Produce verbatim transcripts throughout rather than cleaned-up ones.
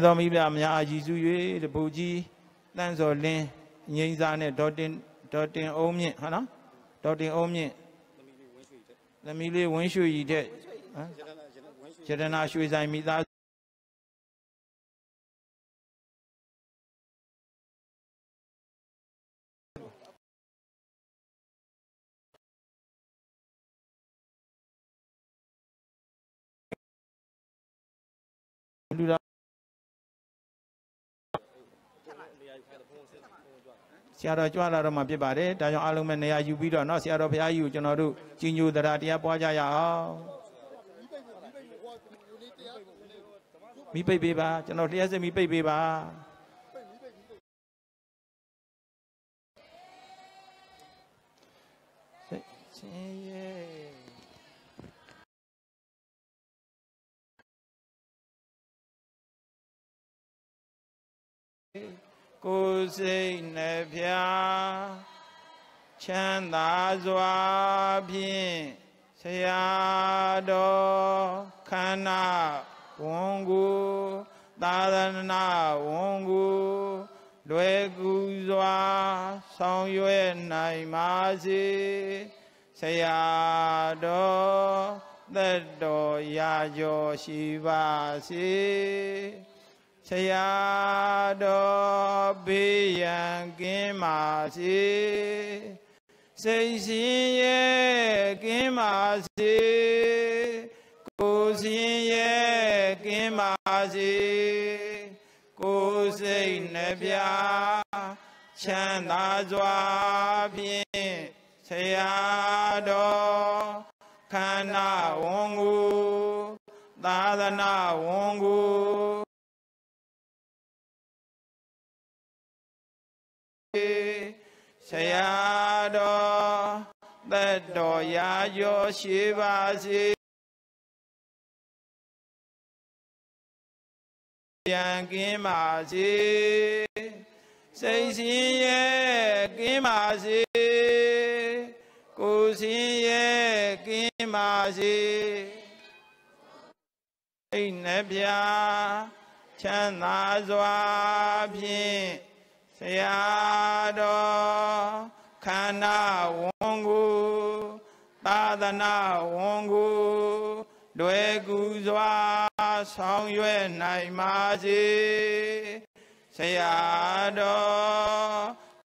သောမိဘများအကြည်စု၍တပူကြီးတန်းစော်လင်းငိမ့်စားနဲ့ဒေါ်တင်ဒေါ်တင်အုံးမြင့်ဟာနော်ဒေါ်တင်အုံးမြင့်သမီးလေးဝင်းရွှေကြီးတဲ့ဟမ်ရတနာရွှေဆိုင်မိသားလူတော်ဆရာတော်ကြွလာတော့မှဖြစ်ပါတယ်ဒါကြောင့်အားလုံးပဲနေရာယူပြီးတော့เนาะဆရာတော်ဘုရားကြီးကိုကျွန်တော်တို့ကြီးညိုတရားတရားပွားကြရအောင်မိပိတ်ပေးပါကျွန်တော်လျှက်စစ်မိပိတ်ပေးပါရှင်ရဲ့ကိုယ်စိတ်နှဖျားချမ်းသာစွာဖြင့်ဆရာတော်ခန္ဓာဝန်ကိုသာသနာဝန်ကိုလွယ်ကူစွာဆောင်ရွက်နိုင်ပါစေဆရာတော်သက်တော်ရာကျော်ရှိပါစေဆရာတော်ဘေးရန်ကင်းပါစေစိတ်ရှင်ရဲ့ကင်းပါစေကိုယ်ရှင်ရဲ့ကင်းပါစေကိုယ်စိတ်နှပြချမ်းသာစွာဖြင့်ဆရာတော်ခန္ဓာဝန်ကိုသာသနာဝန်ကိုဆရာတော်သက်တော်ရာကျော်ရှိပါစေရန်ကင်းပါစေစိတ်ရှင်ရဲ့ကင်းပါစေကိုယ်ရှင်ရဲ့ကင်းပါစေအိနှပြချမ်းသာစွာဖြင့်ဆရာတော်ခန္ဓာဝန်ကိုသာသနာဝန်ကိုလွယ်ကူစွာဆောင်ရွက်နိုင်ပါစေဆရာတော်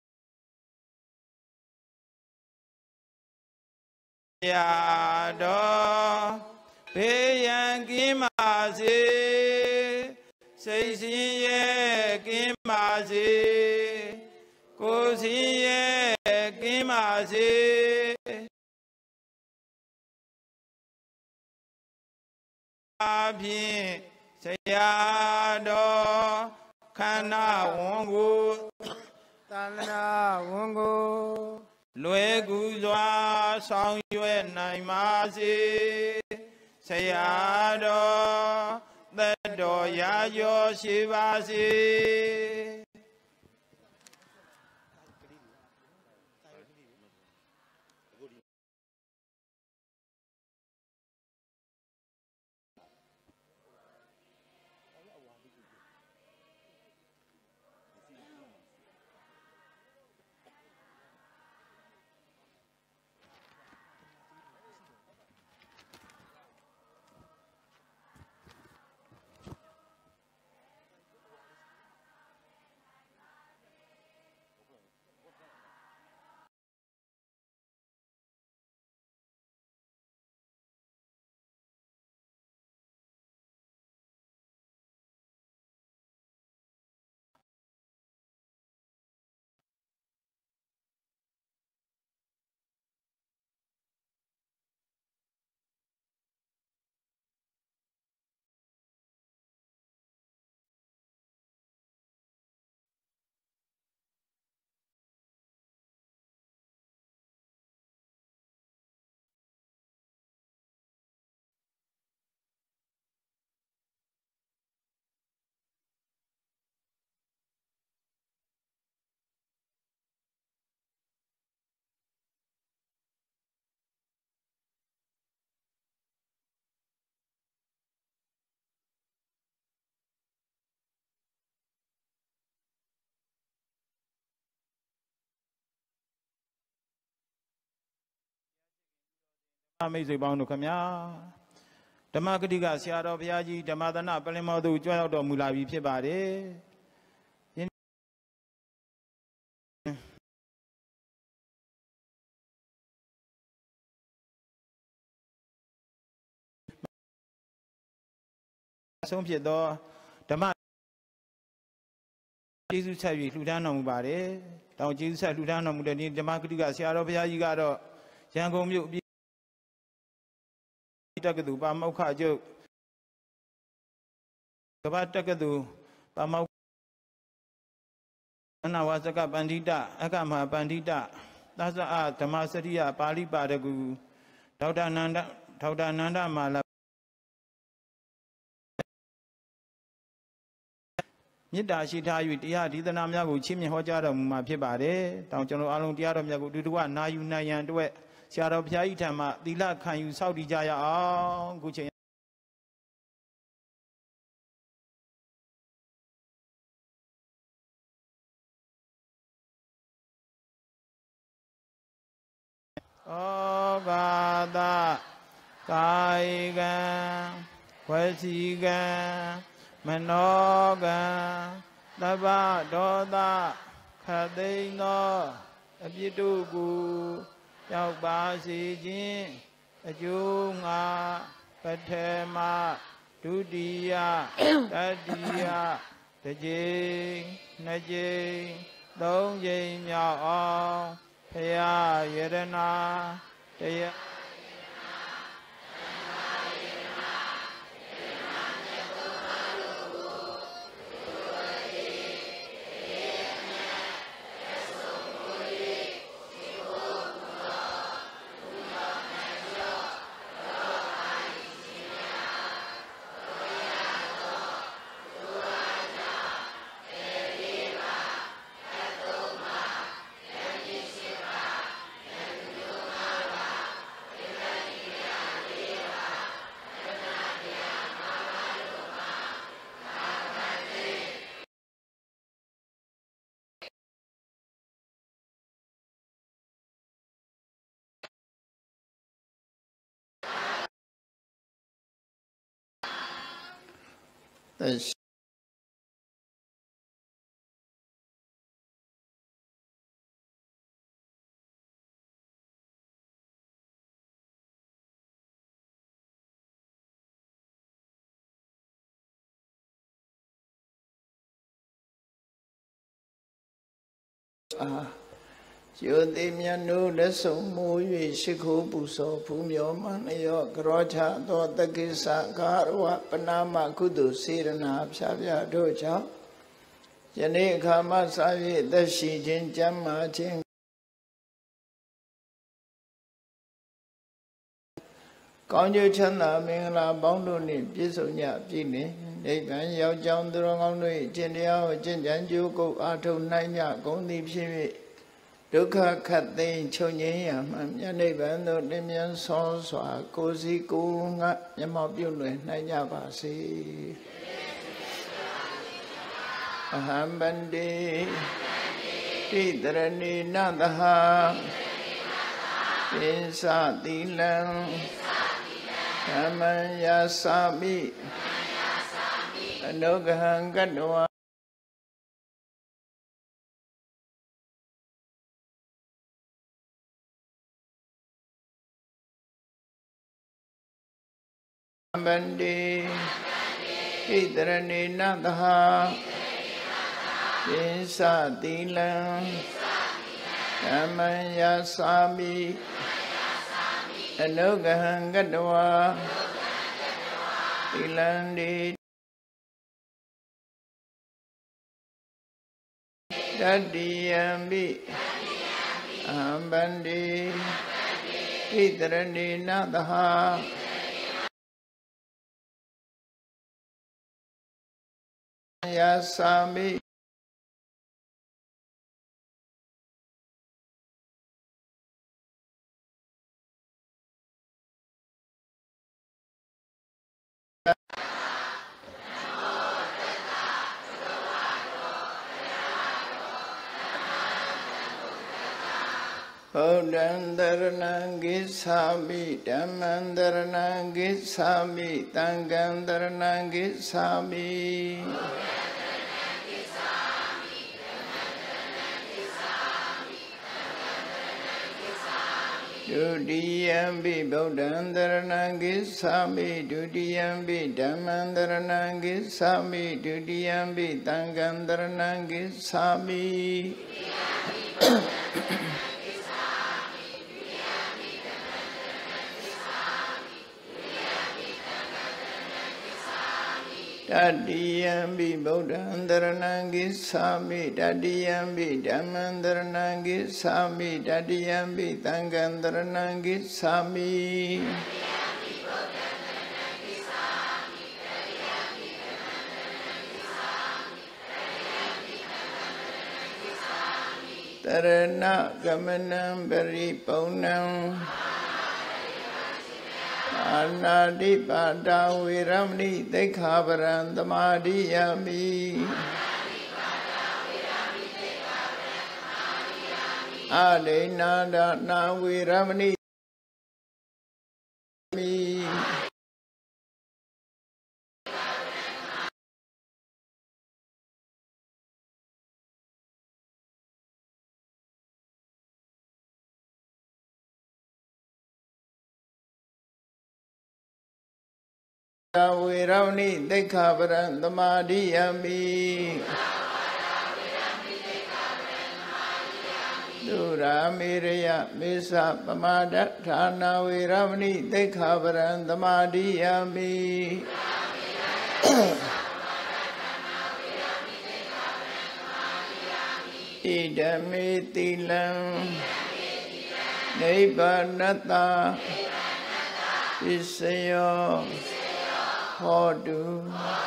ဆရာတော်ဘေးရန်ကင်းပါစေစိတ်ရှင်ရဲ့ကင်းပါစေကိုယ်ရှင်ရဲ့ကင်းပါစေအပြင်ဆရာတော်ခန္ဓာဝန်ကိုသာသနာဝန်ကိုလွယ်ကူစွာဆောင်ရွက်နိုင်ပါစေဆရာတော်သက်တော်ရာကျော်ရှိပါစေမိတ်ဆွေပေါင်းတို့ခမညာဓမ္မဂတိကဆရာတော်ဘုရားကြီးဓမ္မသနပလင်မောသို့ကြွရောက်တော်မူလာပြီဖြစ်ပါတယ်ဆုံးဖြစ်သောဓမ္မကျေးဇူးဆက်ပြီးလှူဒါန်းတော်မူပါတယ်တောင်ကျေးဇူးဆက်လှူဒါန်းတော်မူတဲ့ဒီဓမ္မဂတိကဆရာတော်ဘုရားကြီးကတော့ရန်ကုန်မြို့တက္ကသိုလ်ပါမောက္ခချုပ်ကမ္ဘာတက္ကသိုလ်ပါမောက္ခအနာဝါစကပန္တိတအက္ခမဟာပန္တိတသစ္စာဓမ္မစရိယပါဠိပါရဂုဒေါက်တာနန္ဒဒေါက်တာနန္ဒမာလာမေတ္တာရှိထား၍တရားဒေသနာများကိုချီးမြှင့်ဟောကြားတော်မူမှာဖြစ်ပါတယ်။တောင်ကျွန်တော်အားလုံးတရားတော်များကိုအတူတူကနာယူနိုင်ရန်အတွက်ဆရာတော်ဘုရားကြီးထံမှသီလခံယူစောင့်တည်ကြရအောင်ခုချိန်ဩဘာဒကာယကံဝစီကံမနောကံသဗ္ဗဒေါသခသိန်းသောအပြစ်တို့ကိုရောက်ပါစေခြင်းအကျိုးငါပထမဒုတိယတတိယတစ်ကြိမ်နှစ်ကြိမ်သုံးကြိမ်မြောက်အောင်ဖရာယရနာတရားအာယောတိမြတ်နိုးလက်ဆုံမိုး၍ရှိခိုးပူဇော်ဖူးမြော်မှန်ရောကရောချသောတက္ကိစ္စကာရဝပနာမကုသိုလ်စေရနာဖြာဖြာတို့ကြောင့်ယနေ့အခါမှစ၍သက်ရှိခြင်းကျမ်းမာခြင်းကောင်းကျိုးချမ်းသာမင်္ဂလာပေါင်းတို့နှင့်ပြည့်စုံကြပြည့်နေနိဗ္ဗာန်ရောက်ကြောင်းသူတော်ကောင်းတို့၏ကျင့်တရားကိုကျင့်ကြံကြိုးကုပ်အားထုတ်နိုင်ကြကုန်သည်ဖြစ်၍ဒုက္ခခတ်သိမ်းချုပ်ငြိမ်းရမှမြတ်နိဗ္ဗာန်သို့လင်းမြန်ဆောစွာကိုယ်စီကိုယ်ငါမျက်မှောက်ပြုလွယ်နိုင်ကြပါစေအဟံဗန္တိတိတရဏိနသဟပိသတိလံဓမ္မယသာမိအနုဂဟံကတဝါဗန္တိဣတရဏိနသဟပိသတိလံဓမ္မယသာမိအနုဂဟံကတဝါသီလံတိတတိယံပိအဟံဗန္တိဣတရဏိနသဟယသာမိ Bodhandaranam gissami Dhammandaranam gissami Tangandaranam gissami Dudiyambi Bodhandaranam gissami Dudiyambi Dhammandaranam gissami Dudiyambi Tangandaranam gissami Dadiyambi Bodhandaranam gissami Dadiyambi Dhammandaranam gissami Dadiyambi Tangandaranam gissami Tarana Gamanam Paripunam Anadipada Viramni Dekhaparam Dhamadiyami Adinada Na Viramni Viramni Dekhaparam Dhamadiyami Duramiraya Misa Pamada Thana Viramni Dekhaparam Dhamadiyami Idame Tilam Nibbānata Visayo Hodu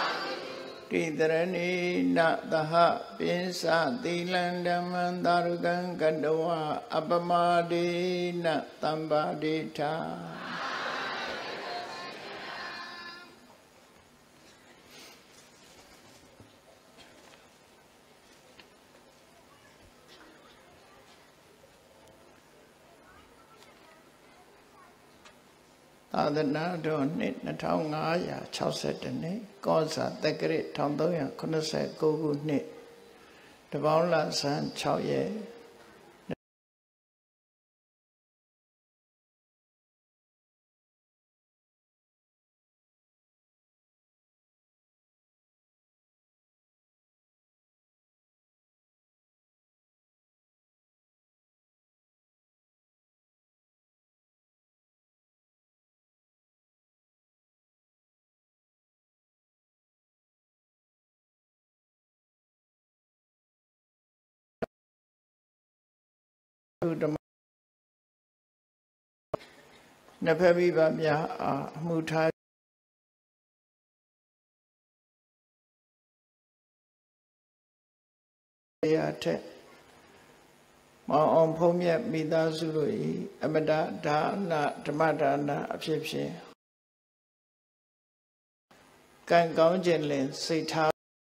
Tidrani Nataha Pinsa Tilandam Darugan Kadawa Abamadi Natambadita Adana do nit na thao ngã ya chao set ne ko sa tekre thong three hundred eighty-nine ku nit ta bao la san six ye na phabi ba mya a mu tha ya the ma on phom myat mi da su lo yi amata dana dhamma dana a phit phin kan kaung chin lin sai tha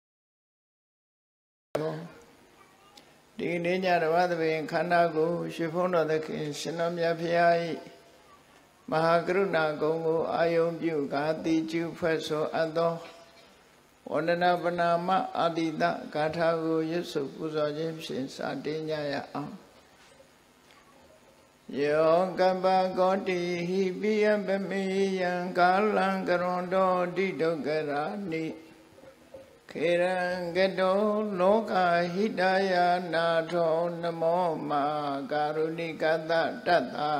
Di ni nya Dhamma Thapin khanda ko Shri Phungတော်သခင်ရှင်တော်မြတ်ဖရာ၏မဟာကရုဏာဂုဏ်ကိုအာယုံပြုကာတိကျူဖွဲ့ဆိုအပ်သောဝန္ဒနာပနာမအာတိတဂါထာကိုရွတ်ဆိုပူဇော်ခြင်းဖြင့်စတင်ကြရအောင်ယောကပ္ပကောတိဟိပိယပမေယံကာလံကရွန်တောတိဒုက္ခရာနိခေရံကတောလောကဟိတယနာထောနမောမာကာရုဏိကတတတ္တာ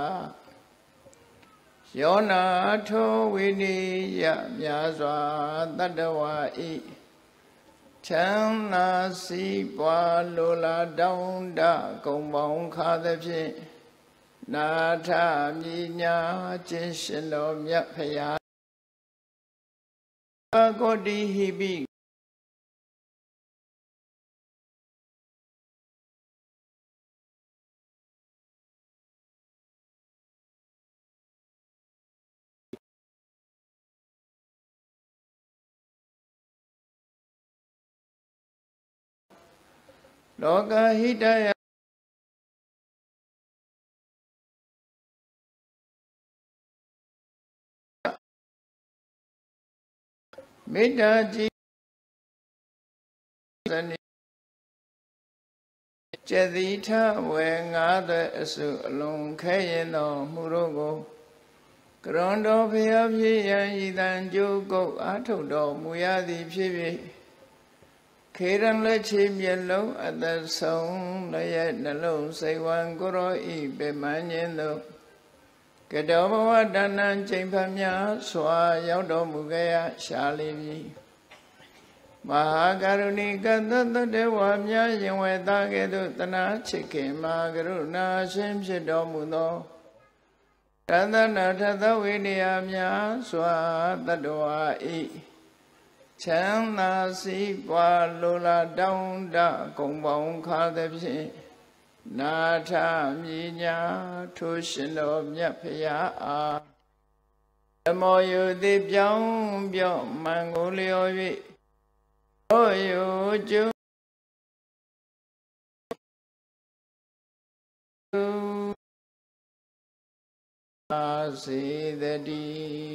ယောနာထောဝိနိယမြာစွာတတ္တဝါဤချမ်းသာစီးပွားလိုလားတောင်းတကုံပေါင်းခါသဖြင့်နာထမြညာခြင်းရှင်တော်မြတ်ဖရာကောတိဟိပိလောကဟိတယမေတ္တာကြည်စနိကျက်တိထဝေငါးသက်အစုအလုံးခဲရင်တော်မူတို့ကိုကရွန်တော်ဖျားဖြစ်ရန်ဤတန်ကြိုးကုတ်အားထုတ်တော်မူရသည်ဖြစ်ဖြစ်ခေရန်လက်ချေမျက်လုံးအသက်ဆုံးလည်းရဲ့နှလုံးစိတ်ဝံကိုရောဤပေမန်းခြင်းတို့ကတောဘဝတဏ္ဏချိန်ဖတ်များစွာရောက်တော်မူခဲ့ရရှာလိမ့်မည်မဟာကရုဏီကတတတေဝမြာယင်ဝေသားကဲ့သို့တနာချစ်ခင်မဟာကရုဏာရှင်ဖြစ်တော်မူသောတသနာထသဝိနည်းများစွာတတ္တဝါဤချမ်းသာစီးပွားလိုလားတောင်းတဂုံပေါင်းခါသဖြင့်နာထမြညာထိုရှင်တော်မြတ်ဖရာအားဓမ္မောယုတိပြောင်းပြောင်းမန်ကိုလျော်၍တို့ယုကျုအာစေတတိ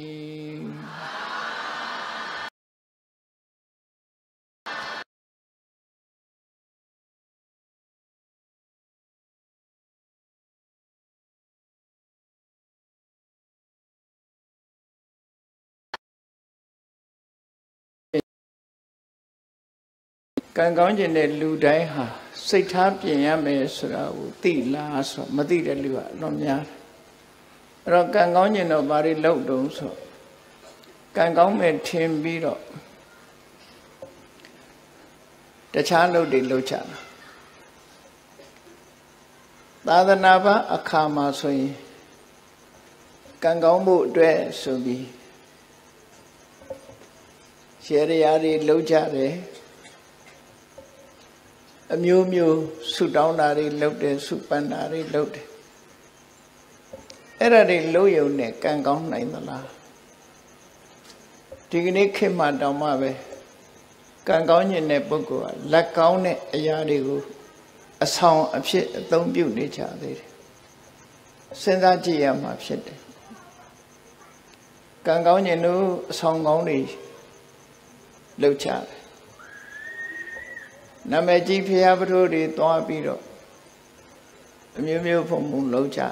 ကံကောင်းခြင်းတဲ့လူတိုင်းဟာစိတ်ထားပြင်ရမယ်ဆိုတာကိုသိလားဆိုမသိတဲ့လူကအလွန်များတယ်အဲ့တော့ကံကောင်းခြင်းတော့ဘာတွေလုပ်တုံးဆိုကံကောင်းမဲ့ထင်ပြီးတော့တခြားလုပ်တွေလုပ်ကြတာသာသနာ့ဘာအခါမှာဆိုရင်ကံကောင်းမှုအတွက်ဆိုပြီးရေရရာတွေလုပ်ကြတယ်အမျိုးမျိုးဆုတောင်းတာတွေလုပ်တယ်ဆုပန်းတာတွေလုပ်တယ်အဲ့ဒါတွေလုပ်ရုံနဲ့ကံကောင်းနိုင်သလားဒီကနေ့ခေတ်မှာတောင်မှပဲကံကောင်းခြင်းတဲ့ပုဂ္ဂိုလ်ကလက်ကောင်းတဲ့အရာတွေကိုအဆောင်အဖြစ်အသုံးပြုနေကြသေးတယ်စဉ်းစားကြည့်ရမှာဖြစ်တယ်ကံကောင်းခြင်းတို့အဆောင်ကောင်းတွေလုပ်ကြတယ်နာမည်ကြီးဖရာပထိုးတွေသွားပြီးတော့အမျိုးမျိုးဖုံဖုံလုပ်ကြတယ်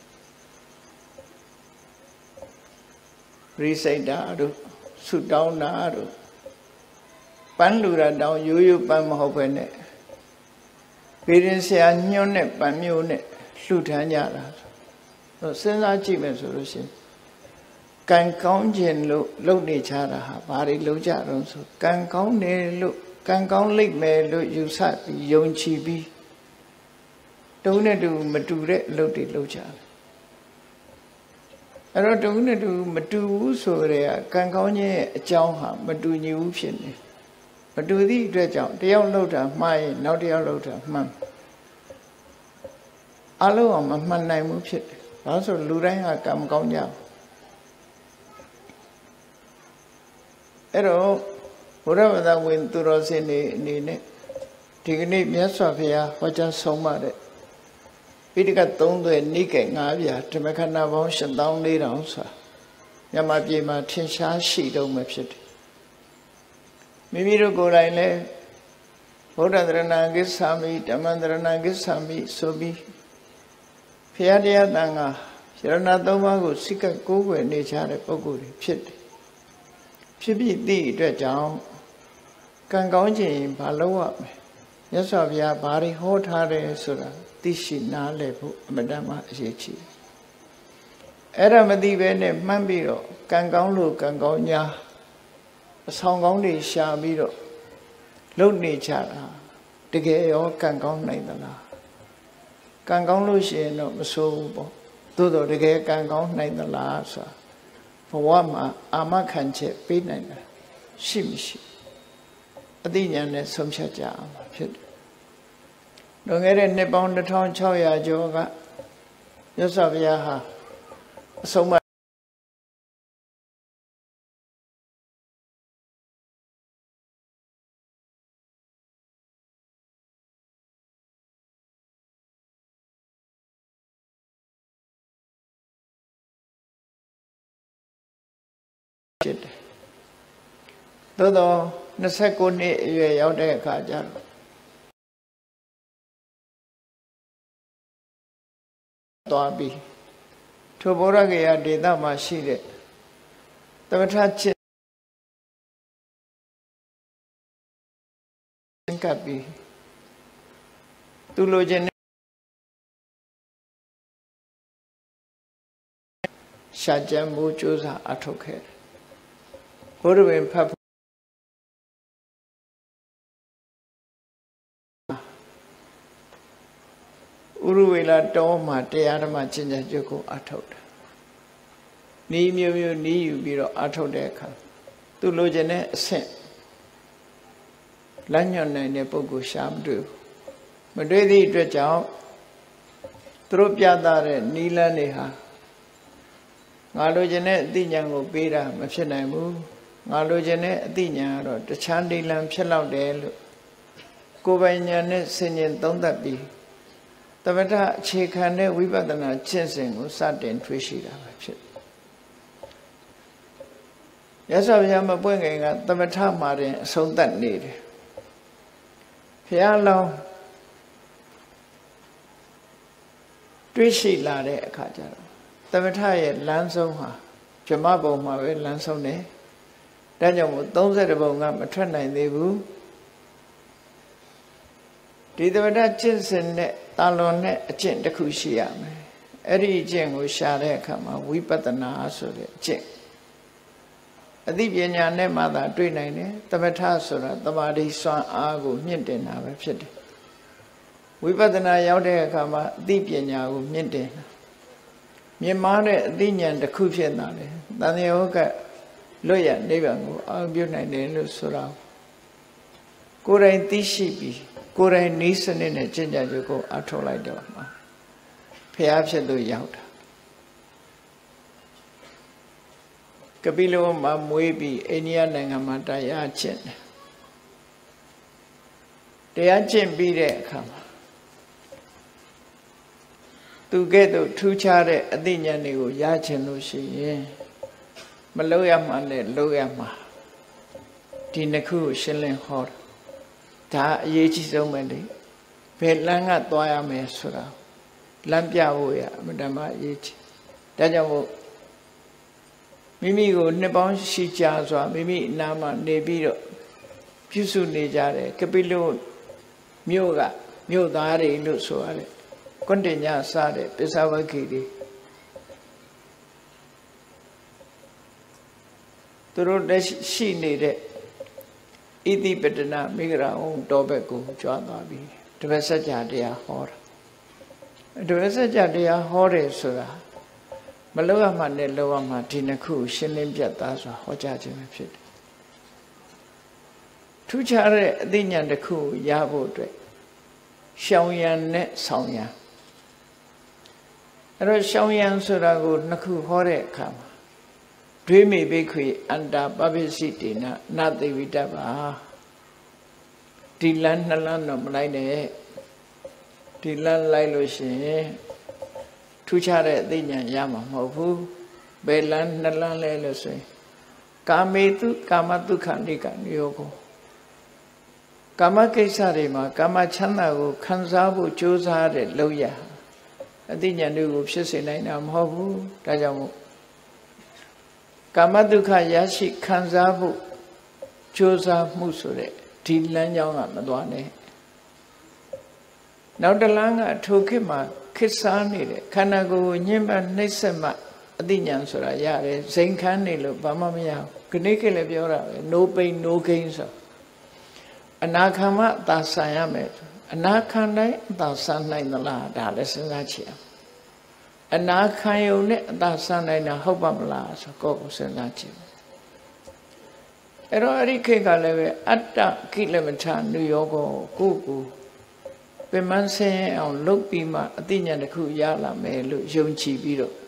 ရိစိတ်တာတို့ဆုတောင်းတာတို့ပန်းလူတာတောင်းရိုးရိုးပန်းမဟုတ်ပဲနဲ့ဘေရင်ဆရာညွှန်းတဲ့ပန်းမျိုးနဲ့လှူထမ်းကြတာစဉ်းစားကြည့်မယ်ဆိုလို့ရှိရင်ကံကောင်းခြင်းလို့လုပ်နေကြတာဟာဘာတွေလုပ်ကြတော့ဆိုကံကောင်းတယ်လို့ကံကောင်းလိမ့်မယ်လို့ယူဆပြီးယုံကြည်ပြီးတုံးနဲ့တူမတူတဲ့အလုပ်တွေလုပ်ကြတယ်အဲ့တော့တုံးနဲ့တူမတူဘူးဆိုတဲ့ကံကောင်းခြင်းရဲ့အကြောင်းဟာမတူညီဘူးဖြစ်နေမတူသည့်အတွက်ကြောင့်တယောက်လုပ်တာမှားရင်နောက်တယောက်လုပ်တာမှန်အလုံးအောင်မမှန်နိုင်ဘူးဖြစ်တယ်ဘာလို့ဆိုလူတိုင်းဟာကံမကောင်းကြဘူးအဲ့တော့ဘုရားဗဒဝင်သူတော်စင်တွေအနေနဲ့ဒီကနေ့မြတ်စွာဘုရားဟောကြားဆုံးမတဲ့ပိဋကတ်သုံးသွဲနိကေငါးပြာဓမ္မခန္ဓာပေါင်းရှစ်သောင်းလေးထောင်ဆိုတာမြန်မာပြည်မှာထင်ရှားရှိတော့မှဖြစ်တယ်မိမိတို့ကိုယ်တိုင်လည်းဘုရားသရဏဂစ္ဆာမိဓမ္မသရဏဂစ္ဆာမိဆိုပြီးဘုရားတရားတန်ခါရဏသုံးပါးကိုစိတ်ကကိုးကွယ်နေကြတဲ့ပုဂ္ဂိုလ်တွေဖြစ်တယ်ဖြစ်ပြီးသည့်အတွက်ကြောင့်ကံကောင်းခြင်းဘာလို့ရမလဲမြတ်စွာဘုရားဘာတွေဟောထားတယ်ဆိုတာသိရှိနားလည်ဖို့အမှန်တမ်းအရေးကြီးတယ်အဲ့ဒါမသိဘဲနဲ့မှန်းပြီးတော့ကံကောင်းလို့ကံကောင်းညာအဆောင်ကောင်းတွေရှာပြီးတော့လုပ်နေကြတာတကယ်ရောကံကောင်းနိုင်သလားကံကောင်းလို့ရှိရင်တော့မဆိုးဘူးပေါ့သို့တော့တကယ်ကံကောင်းနိုင်သလားဆိုတာဘဝမှာအာမခံချက်ပေးနိုင်တာရှိမရှိအသိဉာဏ်နဲ့ဆုံးဖြတ်ကြအောင်ဖြစ်တယ်။လွန်ခဲ့တဲ့နှစ်ပေါင်းတစ်ထောင်ခြောက်ရာကျော်ကမြတ်စွာဘုရားဟာအဆုံးအမဖြစ်တယ်သို့သောနှစ်ဆယ့်ကိုးနှစ်အရွယ်ရောက်တဲ့အခါကျတော့သွားပြီးထိုဗောဓဂယဒေသမှာရှိတဲ့သမထကျင့်ကပ်ပြီးသူလိုချင်တဲ့ရှာကြံမှုကြိုးစားအထောက်ခဲ့ဘုရားဝင်ဖတ်ဥရဝေလာတောမှာတရားဓမ္မကျင့်ကြံကြုတ်ကိုအထောက်တာနီးမျိုးမျိုးနီးယူပြီးတော့အထောက်တဲ့အခါသူလိုချင်တဲ့အဆင့်လမ်းညွှန်နိုင်တဲ့ပုဂ္ဂိုလ်ရှာမတွေ့ဘူးမတွေ့သည့်အတွက်ကြောင့်သူတို့ပြသတဲ့နီးလန်းတွေဟာငါလိုချင်တဲ့အသိဉာဏ်ကိုပေးတာမဖြစ်နိုင်ဘူးငါလိုချင်တဲ့အသိဉာဏ်ကတော့တခြားနီးလန်းဖြစ်လောက်တယ်လို့ကိုယ်ပိုင်ဉာဏ်နဲ့ဆင်ញင်သုံးသပ်ပြီးသမထအခြေခံတဲ့ဝိပဿနာကျင့်စဉ်ကိုစတင်ထွေးရှိတာပဲဖြစ်ရသော်ဘုရားမပွင့်ခင်ကသမထမှာတင်အဆုံးသတ်နေတယ်ဘုရားလောင်းတွေးရှိလာတဲ့အခါကျတော့သမထရဲ့လမ်းဆုံးဟာဗြဟ္မဘုံမှာပဲလမ်းဆုံးတယ်ဒါကြောင့်မို့သုံးဆယ်ဘုံကမထွက်နိုင်သေးဘူးဒီသမထကျင့်စဉ်နဲ့တာလွန်နဲ့အကျင့်တစ်ခုရှိရမယ်အဲ့ဒီအကျင့်ကိုရှာတဲ့အခါမှာဝိပဿနာဆိုတဲ့အကျင့်အသိပညာနဲ့မှသာတွေ့နိုင်တယ်သမထဆိုတာသမာဓိစွမ်းအားကိုမြင့်တင်တာပဲဖြစ်တယ်ဝိပဿနာရောက်တဲ့အခါမှာအသိပညာကိုမြင့်တင်တာမြင့်မားတဲ့အသိဉာဏ်တစ်ခုဖြစ်တာလေတန်မြတ်ကလွတ်ရနိဗ္ဗာန်ကိုအောင်ပြုနိုင်တယ်လို့ဆိုတာကိုယ်တိုင်သိရှိပြီးကိုယ်တိုင်နည်းစနစ်နဲ့ကျင့်ကြံကြကိုအထောက်လိုက်တော့မှာဖျားဖြစ်လို့ရောက်တာကပိလဝမှာမွေးပြီးအိန္ဒိယနိုင်ငံမှာတရားကျင့်တယ်တရားကျင့်ပြီးတဲ့အခါမှာသူကဲ့သို့ထူးခြားတဲ့အသိဉာဏ်တွေကိုရချင်လို့ရှိရင်မလို့ရမှနဲ့လို့ရမှာဒီနှစ်ခုကိုရှင်းလင်းဟောတာဒါအရေးကြီးဆုံးပဲလေဘယ်လမ်းကသွားရမယ်ဆိုတာလမ်းပြဖို့ရအမှန်တမ်းအရေးကြီးဒါကြောင့်မို့မိမိကိုနှစ်ပေါင်းရှိကြာစွာမိမိအနာမှာနေပြီးတော့ပြုစုနေကြတယ်ကပိလုမြို့ကမြို့သားတွေလို့ဆိုရတယ်ကွန်တင်ညာစတဲ့ပစ္စဝဂီတွေသူတို့တက်ရှိနေတဲ့ဣတိပတနာမိဂရာအောင်တောဘက်ကိုကြွားသွားပြီးတပည့်စัจ जा တရားဟောတာတပည့်စัจ जा တရားဟောတယ်ဆိုတာမလောက်ရမှနဲ့လောက်ရမှဒီနှစ်ခုရှင်းလင်းပြတ်သားစွာဟောကြားခြင်းပဲဖြစ်တယ်ထူးခြားတဲ့အသိဉာဏ်တစ်ခုရဖို့အတွက်ရှောင်ရံနဲ့ဆောင်ရံအဲ့တော့ရှောင်ရံဆိုတာကိုနှစ်ခုဟောတဲ့အခါမှာဒွေမေဘိခွေအန္တာပပိစိတေနနာသိဝိတ္တပါဒီလမ်းနှစ်လမ်းတော့မလိုက်နဲ့ဒီလမ်းလိုက်လို့ရှိရင်ထူးခြားတဲ့အသိဉာဏ်ရမှာမဟုတ်ဘူးဘယ်လမ်းနှစ်လမ်းလဲလို့ဆိုရင်ကာမေတုကာမတုခဏိကနိယောကိုကာမကိစ္စတွေမှာကာမချမ်းသာကိုခံစားဖို့ကြိုးစားတဲ့လောက်ရအသိဉာဏ်တွေကိုဖြစ်စေနိုင်တာမဟုတ်ဘူးဒါကြောင့်မို့ကာမတုခရရှိခံစားဖို့ကြိုးစားမှုဆိုတဲ့ဒီလမ်းကြောင်းကမသွားနဲ့နောက်တစ်လမ်းကထိုခေတ်မှာခေတ်စားနေတဲ့ခန္ဓာကိုယ်ညှင်းပနှိမ့်ဆက်မှအသိဉာဏ်ဆိုတာရတယ်ဇိမ်ခန်းနေလို့ဘာမှမရဘူးခဏိခေတ်လည်းပြောတာပဲ no pain no gain ဆိုအနာခံမှအသာဆန်ရမယ်အနာခံတိုင်းအသာဆန်နိုင်သလားဒါလည်းစဉ်းစားကြည့်အောင်အနာခံယုံနဲ့အသာဆန်နိုင်တာဟုတ်ပါမလားဆိုကိုယ့်ကိုစဉ်းစားကြည့်အဲ့တော့အဲ့ဒီခေတ်ကလည်းပဲအတ္တကိလမထနုယောကိုကိုယ့်ကိုပင်မဆင်းအောင်လုပ်ပြီးမှအသိဉာဏ်တစ်ခုရလာမယ်လို့ယုံကြည်ပြီးတော့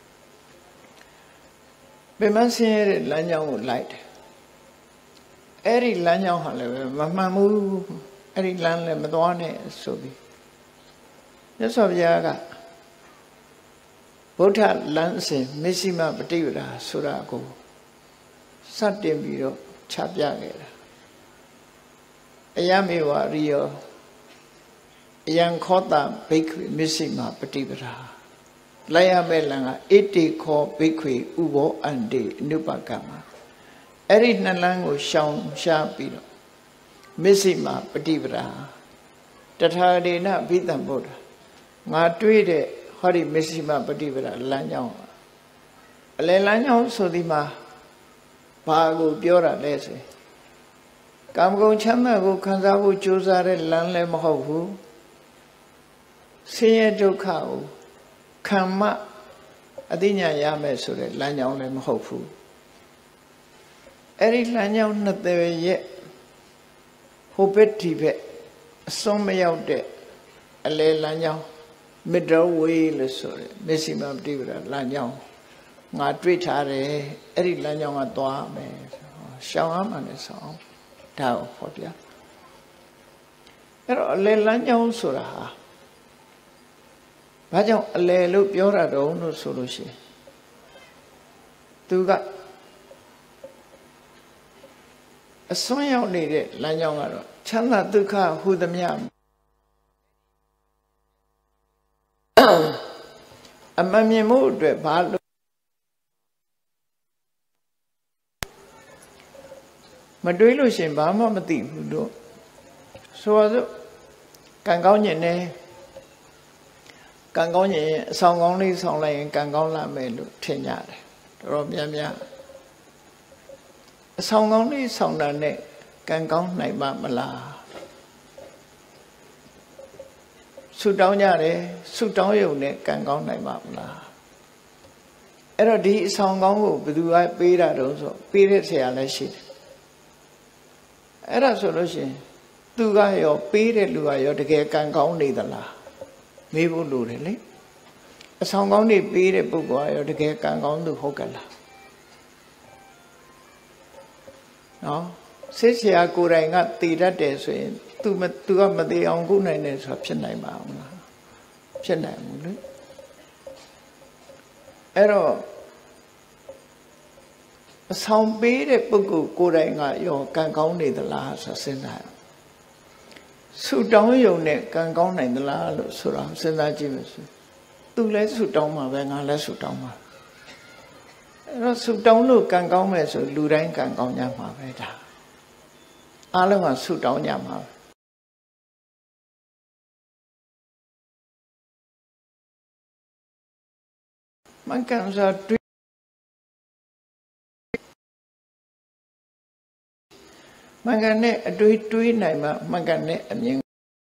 ပင်မဆင်းရဲ့လမ်းကြောင်းကိုလိုက်တယ်အဲ့ဒီလမ်းကြောင်းဟာလည်းပဲမမှန်ဘူးအဲ့ဒီလမ်းလည်းမသွားနဲ့ဆိုပြီးမြတ်စွာဘုရားကဗုဒ္ဓလမ်းစဉ်မစ္စည်းမပฏิပဒါဆိုတာကိုစတင်ပြီးတော့ချချပြခဲ့တာအယမေဝရိယောအယံခောတာဘိက္ခွေမစ္စည်းမပฏิပဒါလိုက်ရမဲ့လံကဣတိခောဘိက္ခွေဥဘောအန္တိအနုပကမအဲ့ဒီနှစ်လမ်းကိုရှောင်ရှားပြီးတော့မစ္စည်းမပฏิပဒါတထာဒေနဘိတံဗုဒ္ဓငါတွေးတဲ့ဟောဒီမစ္စည်းမပฏิပဒါလမ်းကြောင်းအလယ်လမ်းကြောင်းဆိုဒီမှာဘာကိုပြောတာလဲဆိုကာမဂုဏ်ချမ်းသာကိုခံစားဖို့ကြိုးစားတဲ့လမ်းလည်းမဟုတ်ဘူးဆင်းရဲဒုက္ခကိုခံမအသိဉာဏ်ရမယ်ဆိုတဲ့လမ်းကြောင်းလည်းမဟုတ်ဘူးအဲ့ဒီလမ်းကြောင်းနှစ်သေးရဲ့ဟိုဘက်ဒီဘက်အစွန်းမရောက်တဲ့အလယ်လမ်းကြောင်း middle way လို့ဆိုတယ် maximum တိပ္ပရာလမ်းကြောင်းငါတွေ့ထားတယ်အဲ့ဒီလမ်းကြောင်းကသွားမယ်ရှောင်းအောင်မယ်ဆောင်းဒါကိုဟောပြအဲ့တော့အလယ်လမ်းကြောင်းဆိုတာဟာဘာကြောင့်အလယ်လို့ပြောတာတုံးလို့ဆိုလို့ရှိရင်သူကအစွန်းရောက်နေတဲ့လမ်းကြောင်းကတော့ချမ်းသာဒုက္ခဟူသမျှအမှန်မြင်မှုအတွက်ဘာလို့မတွေးလို့ရှင်ဘာမှမသိဘူးလို့ဆိုတော့ကံကောင်းခြင်းနဲ့ကံကောင်းခြင်းအဆောင်ကောင်းလေးဆောင်လိုက်ရင်ကံကောင်းလာမယ်လို့ထင်ကြတယ်တော်တော်များများအဆောင်ကောင်းလေးဆောင်တာနဲ့ကံကောင်းနိုင်မှာမလားဆုတောင်းကြတယ်ဆုတောင်းရုံနဲ့ကံကောင်းနိုင်မှာမလားအဲ့တော့ဒီအဆောင်ကောင်းကိုဘယ်သူကပေးတာတုံးဆိုပေးတဲ့ဆရာလည်းရှိတယ်အဲ့ဒါဆိုလို့ရှိရင်သူကရောပေးတဲ့လူကရောတကယ်ကံကောင်းနေသလားမေးဖို့လိုတယ်လေအဆောင်ကောင်းတွေပေးတဲ့ပုဂ္ဂိုလ်ကရောတကယ်ကံကောင်းသူဟုတ်ကလားနော်ဆေးဆရာကိုယ်တိုင်ကတည်တတ်တယ်ဆိုရင်သူမသူကမသေးအောင်ကုနိုင်တယ်ဆိုတာဖြစ်နိုင်ပါ့မလားဖြစ်နိုင်ဘူးလေအဲ့တော့အဆောင်ပေးတဲ့ပုဂ္ဂိုလ်ကိုယ်တိုင်ကရောကံကောင်းနေသလားဆိုစဉ်းစားဆုတောင်းရုံနဲ့ကံကောင်းနိုင်သလားလို့ဆိုတာစဉ်းစားကြည့်မယ်ဆိုသူလည်းဆုတောင်းမှာပဲငါလည်းဆုတောင်းမှာအဲ့တော့ဆုတောင်းလို့ကံကောင်းမယ်ဆိုလူတိုင်းကံကောင်းကြမှာပဲဒါအားလုံးကဆုတောင်းကြမှာမင်္ဂန်စွာတွေ့မင်္ဂန်နဲ့အတွေးတွေးနိုင်မှမင်္ဂန်နဲ့အမြင်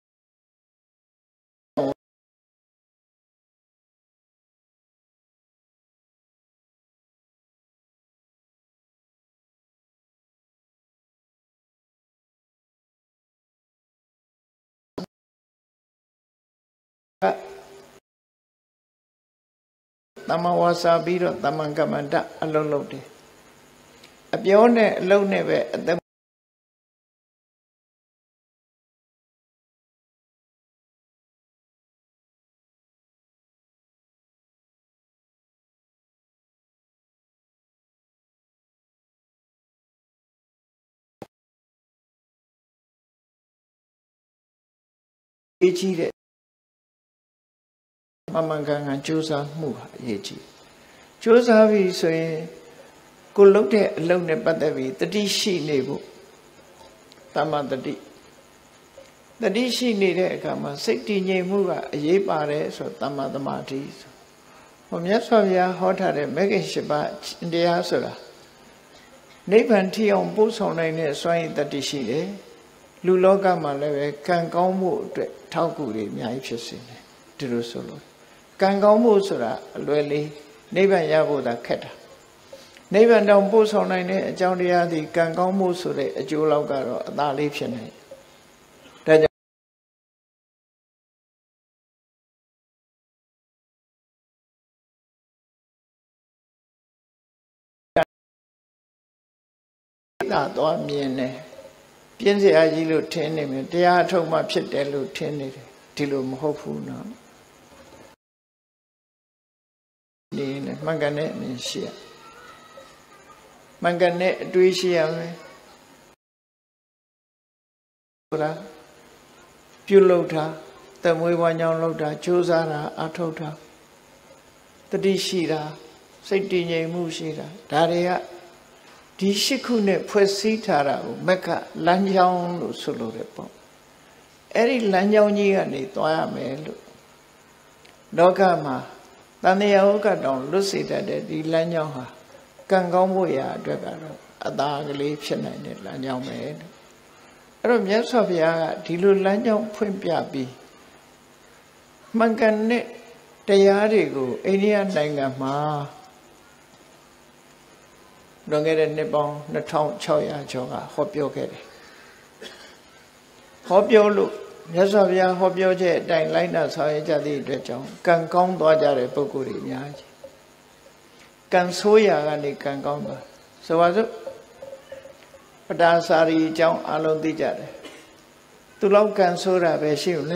တမဝါစာပြီးတော့တမန်ကမ္မန္တအလုံးလုံးတယ်အပြောနဲ့အလုံးနဲ့ပဲအသက်အကြီးတဲ့မမှန်ကန်ကန်ကြိုးစားမှုဟာအရေးကြီးကြိုးစားပြီဆိုရင်ကိုလုပ်တဲ့အလုပ်နဲ့ပတ်သက်ပြီးတတိရှိနေဖို့တမ္မာတတိတတိရှိနေတဲ့အခါမှာစိတ်တည်ငြိမ်မှုကအရေးပါတယ်ဆိုတမ္မာသမာဓိဆိုဟောမြတ်စွာဘုရားဟောထားတဲ့မဂ္ဂင်၈ပါးတရားဆိုတာနိဗ္ဗာန်ထိအောင်ပို့ဆောင်နိုင်တဲ့စွမ်းရည်တတိရှိတယ်လူလောကမှာလည်းပဲကံကောင်းမှုအတွက်ထောက်ကူတွေအများကြီးဖြစ်စေတယ်ဒီလိုဆိုလို့ကံကောင်းမှုဆိုတာအလွယ်လေးနိဗ္ဗာန်ရဖို့သာခက်တာနိဗ္ဗာန်တောင်ပို့ဆောင်နိုင်တဲ့အကြောင်းတရားဒီကံကောင်းမှုဆိုတဲ့အကျိုးလောက်ကတော့အသာလေးဖြစ်နေဒါကြောင့်သာသွားမြင်တယ်ပြင်းစရာကြီးလို့ထင်နေမယ်တရားအထုတ်မှဖြစ်တယ်လို့ထင်နေတယ်ဒီလိုမဟုတ်ဘူးနော်ဒီနဲ့မှန်ကန်တဲ့အမြင်ရှိရမှန်ကန်တဲ့အတွေးရှိရမယ်ဆိုတာပြုလုပ်တာတမွေးဝမ်းကြောင်းလုပ်တာကြိုးစားတာအထောက်တာတတိရှိတာစိတ်တည်ငြိမ်မှုရှိတာဒါတွေကဒီရှစ်ခုနဲ့ဖွဲ့စည်းထားတာကိုမက္ခလမ်းကြောင်းလို့ဆိုလိုတယ်ပေါ့အဲ့ဒီလမ်းကြောင်းကြီးကနေသွားရမယ်လို့လောကမှာတန်တရားဥက္ကတောင်လွတ်စေတတ်တဲ့ဒီလမ်းကြောင်းဟာကံကောင်းဖို့ရာအတွက်ကတော့အသာကလေးဖြစ်နိုင်တဲ့လမ်းကြောင်းပဲအဲ့တော့မြတ်စွာဘုရားကဒီလိုလမ်းကြောင်းဖွင့်ပြပြီးမှန်ကန်တဲ့တရားတွေကိုအိန္ဒိယနိုင်ငံမှာလွန်ခဲ့တဲ့နှစ်ပေါင်းနှစ်ထောင်ခြောက်ရာကျော်ကဟောပြောခဲ့တယ်ဟောပြောလို့မြတ်စွာဘုရားဟောပြောချက်အတိုင်းလိုက်နာဆောင်ရွက်ကြသည့်အတွက်ကြောင့်ကံကောင်းသွားကြတဲ့ပုဂ္ဂိုလ်တွေအများကြီးကံဆိုးရာကနေကံကောင်းသွားဆိုပါစို့ပဒါစာရီအကြောင်းအလုံးသိကြတယ်သူလောက်ကံဆိုးတာပဲရှိဘူးလေ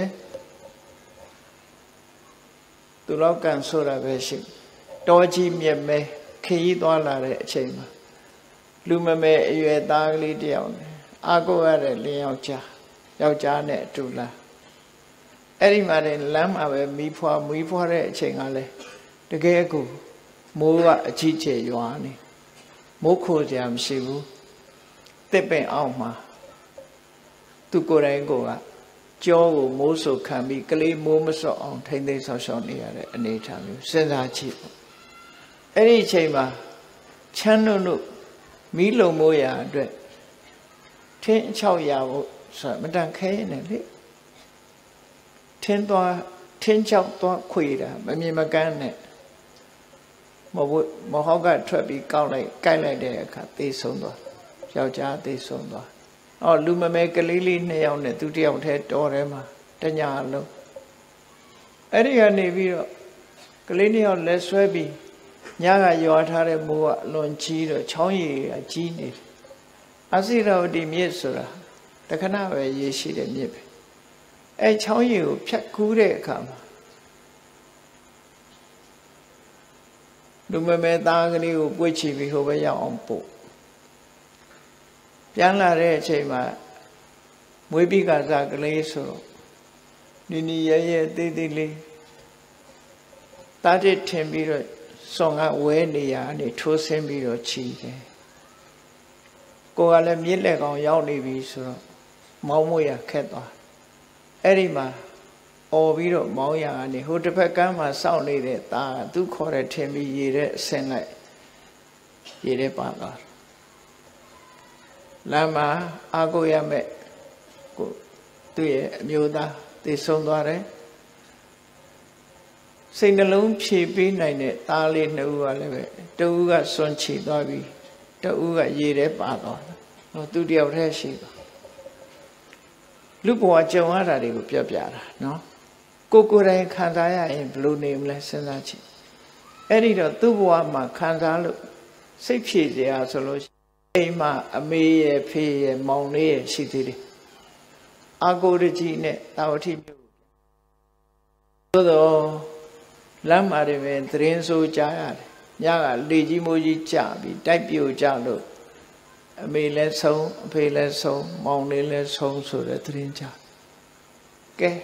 သူလောက်ကံဆိုးတာပဲရှိတောကြီးမြက်မဲခရီးသွားလာတဲ့အချိန်မှာလူမမဲအရွယ်သားကလေးတယောက်နဲ့အာကိုရတဲ့လင်းယောက်ျားယောက်ျားနဲ့အတူလာအဲ့ဒီမှာလမ်းမှာပဲမီးဖွားမီးဖွားတဲ့အချိန်ကလည်းတကယ်ကိုမိုးကအကြီးကျယ်ရွာနေမိုးခိုစရာမရှိဘူးတစ်ပင်အောက်မှာသူကိုယ်တိုင်ကိုကကြောကိုမိုးဆူခံပြီးကလေးမိုးမစော့အောင်ထိမ့်သိမ်းဆောက်ရှောက်နေရတဲ့အနေအထားမျိုးစဉ်းစားကြည့်ပေါ့အဲ့ဒီအချိန်မှာချမ်းတို့တို့မီးလုံမိုးရာအတွက်ထင်းအချောက်ရဖို့ဆိုမတန်ခဲနေလေထင်းသွားထင်းချောက်သွားခွေတာမမြင်မကန်းနဲ့မဟုတ်မဟုတ်ကထွက်ပြီးကောက်လိုက်ကိုက်လိုက်တဲ့အခါသေဆုံးသွားယောက်ျားသေဆုံးသွားအော်လူမမဲကလေးလေးနှစ်ယောက်နဲ့သူတစ်ယောက်တည်းတော်ထဲမှာတညာလုံးအဲ့ဒီကနေပြီးတော့ကလေးနှစ်ယောက်လက်ဆွဲပြီးညကရွာထားတဲ့မိုးကအလွန်ကြီးတော့ချောင်းရည်ကကြီးနေတယ်အစိရဝတီမြစ်ဆိုတာတခဏပဲရေရှိတဲ့မြစ်ပဲအဲချောင်းရည်ကိုဖြတ်ကူးတဲ့အခါမှာလူမမဲသားကလေးကိုပွေ့ချပြီးဟိုဘက်ရောက်အောင်ပို့ပြန်လာတဲ့အချိန်မှာမွေးပြီးကစားကလေးဆိုတော့နီနီရဲရဲသေးသေးလေးတားတစ်ထင်ပြီးတော့ဆောင်းကဝဲနေရအနေထိုးဆင်းပြီးတော့ချီတယ်ကိုကလည်းမြစ်လက်ကောင်ရောက်နေပြီဆိုတော့မောင်းမွေရခက်သွားအဲ့ဒီမှာအော်ပြီးတော့မောင်းရကနေဟိုတစ်ဖက်ကမ်းမှာစောင့်နေတဲ့သားကသူခေါ်တဲ့ထင်ပြီးရေတဲ့အဆင်းလိုက်ရေတဲ့ပါသွားလမ်းမှာအာကိုရမဲ့ကိုသူ့ရဲ့အမျိုးသားသေဆုံးသွားတယ်စိတ်နှလုံးဖြည့်ပေးနိုင်တဲ့သားလေးနှစ်ဦးကလည်းပဲတဦးကစွန့်ချီသွားပြီးတဦးကရေထဲပါသွားတယ်ဟိုသူတယောက်တည်းရှိသွားလူဘဝကြုံရတာတွေကိုပြောပြတာနော်ကိုကိုယ်တိုင်ခံစားရရင်ဘယ်လိုနေမလဲစဉ်းစားကြည့်အဲ့ဒီတော့သူ့ဘဝမှာခံစားလို့စိတ်ဖြည့်စရာဆိုလို့အိမ်မှာအမေရဲ့ဖေးရဲ့မောင်လေးရဲ့ရှိသေးတယ်အာကိုရကြီးနဲ့တာဝတိမြို့သို့တော့လမ်းမှာတွေပဲသတင်းဆိုးကြားရတယ်ညကလေကြီးမိုးကြီးကြပြီးတိုက်ပြိုကြလို့အမေလည်းဆုံးအဖေလည်းဆုံးမောင်လေးလည်းဆုံးဆိုတဲ့သတင်းကြားကဲ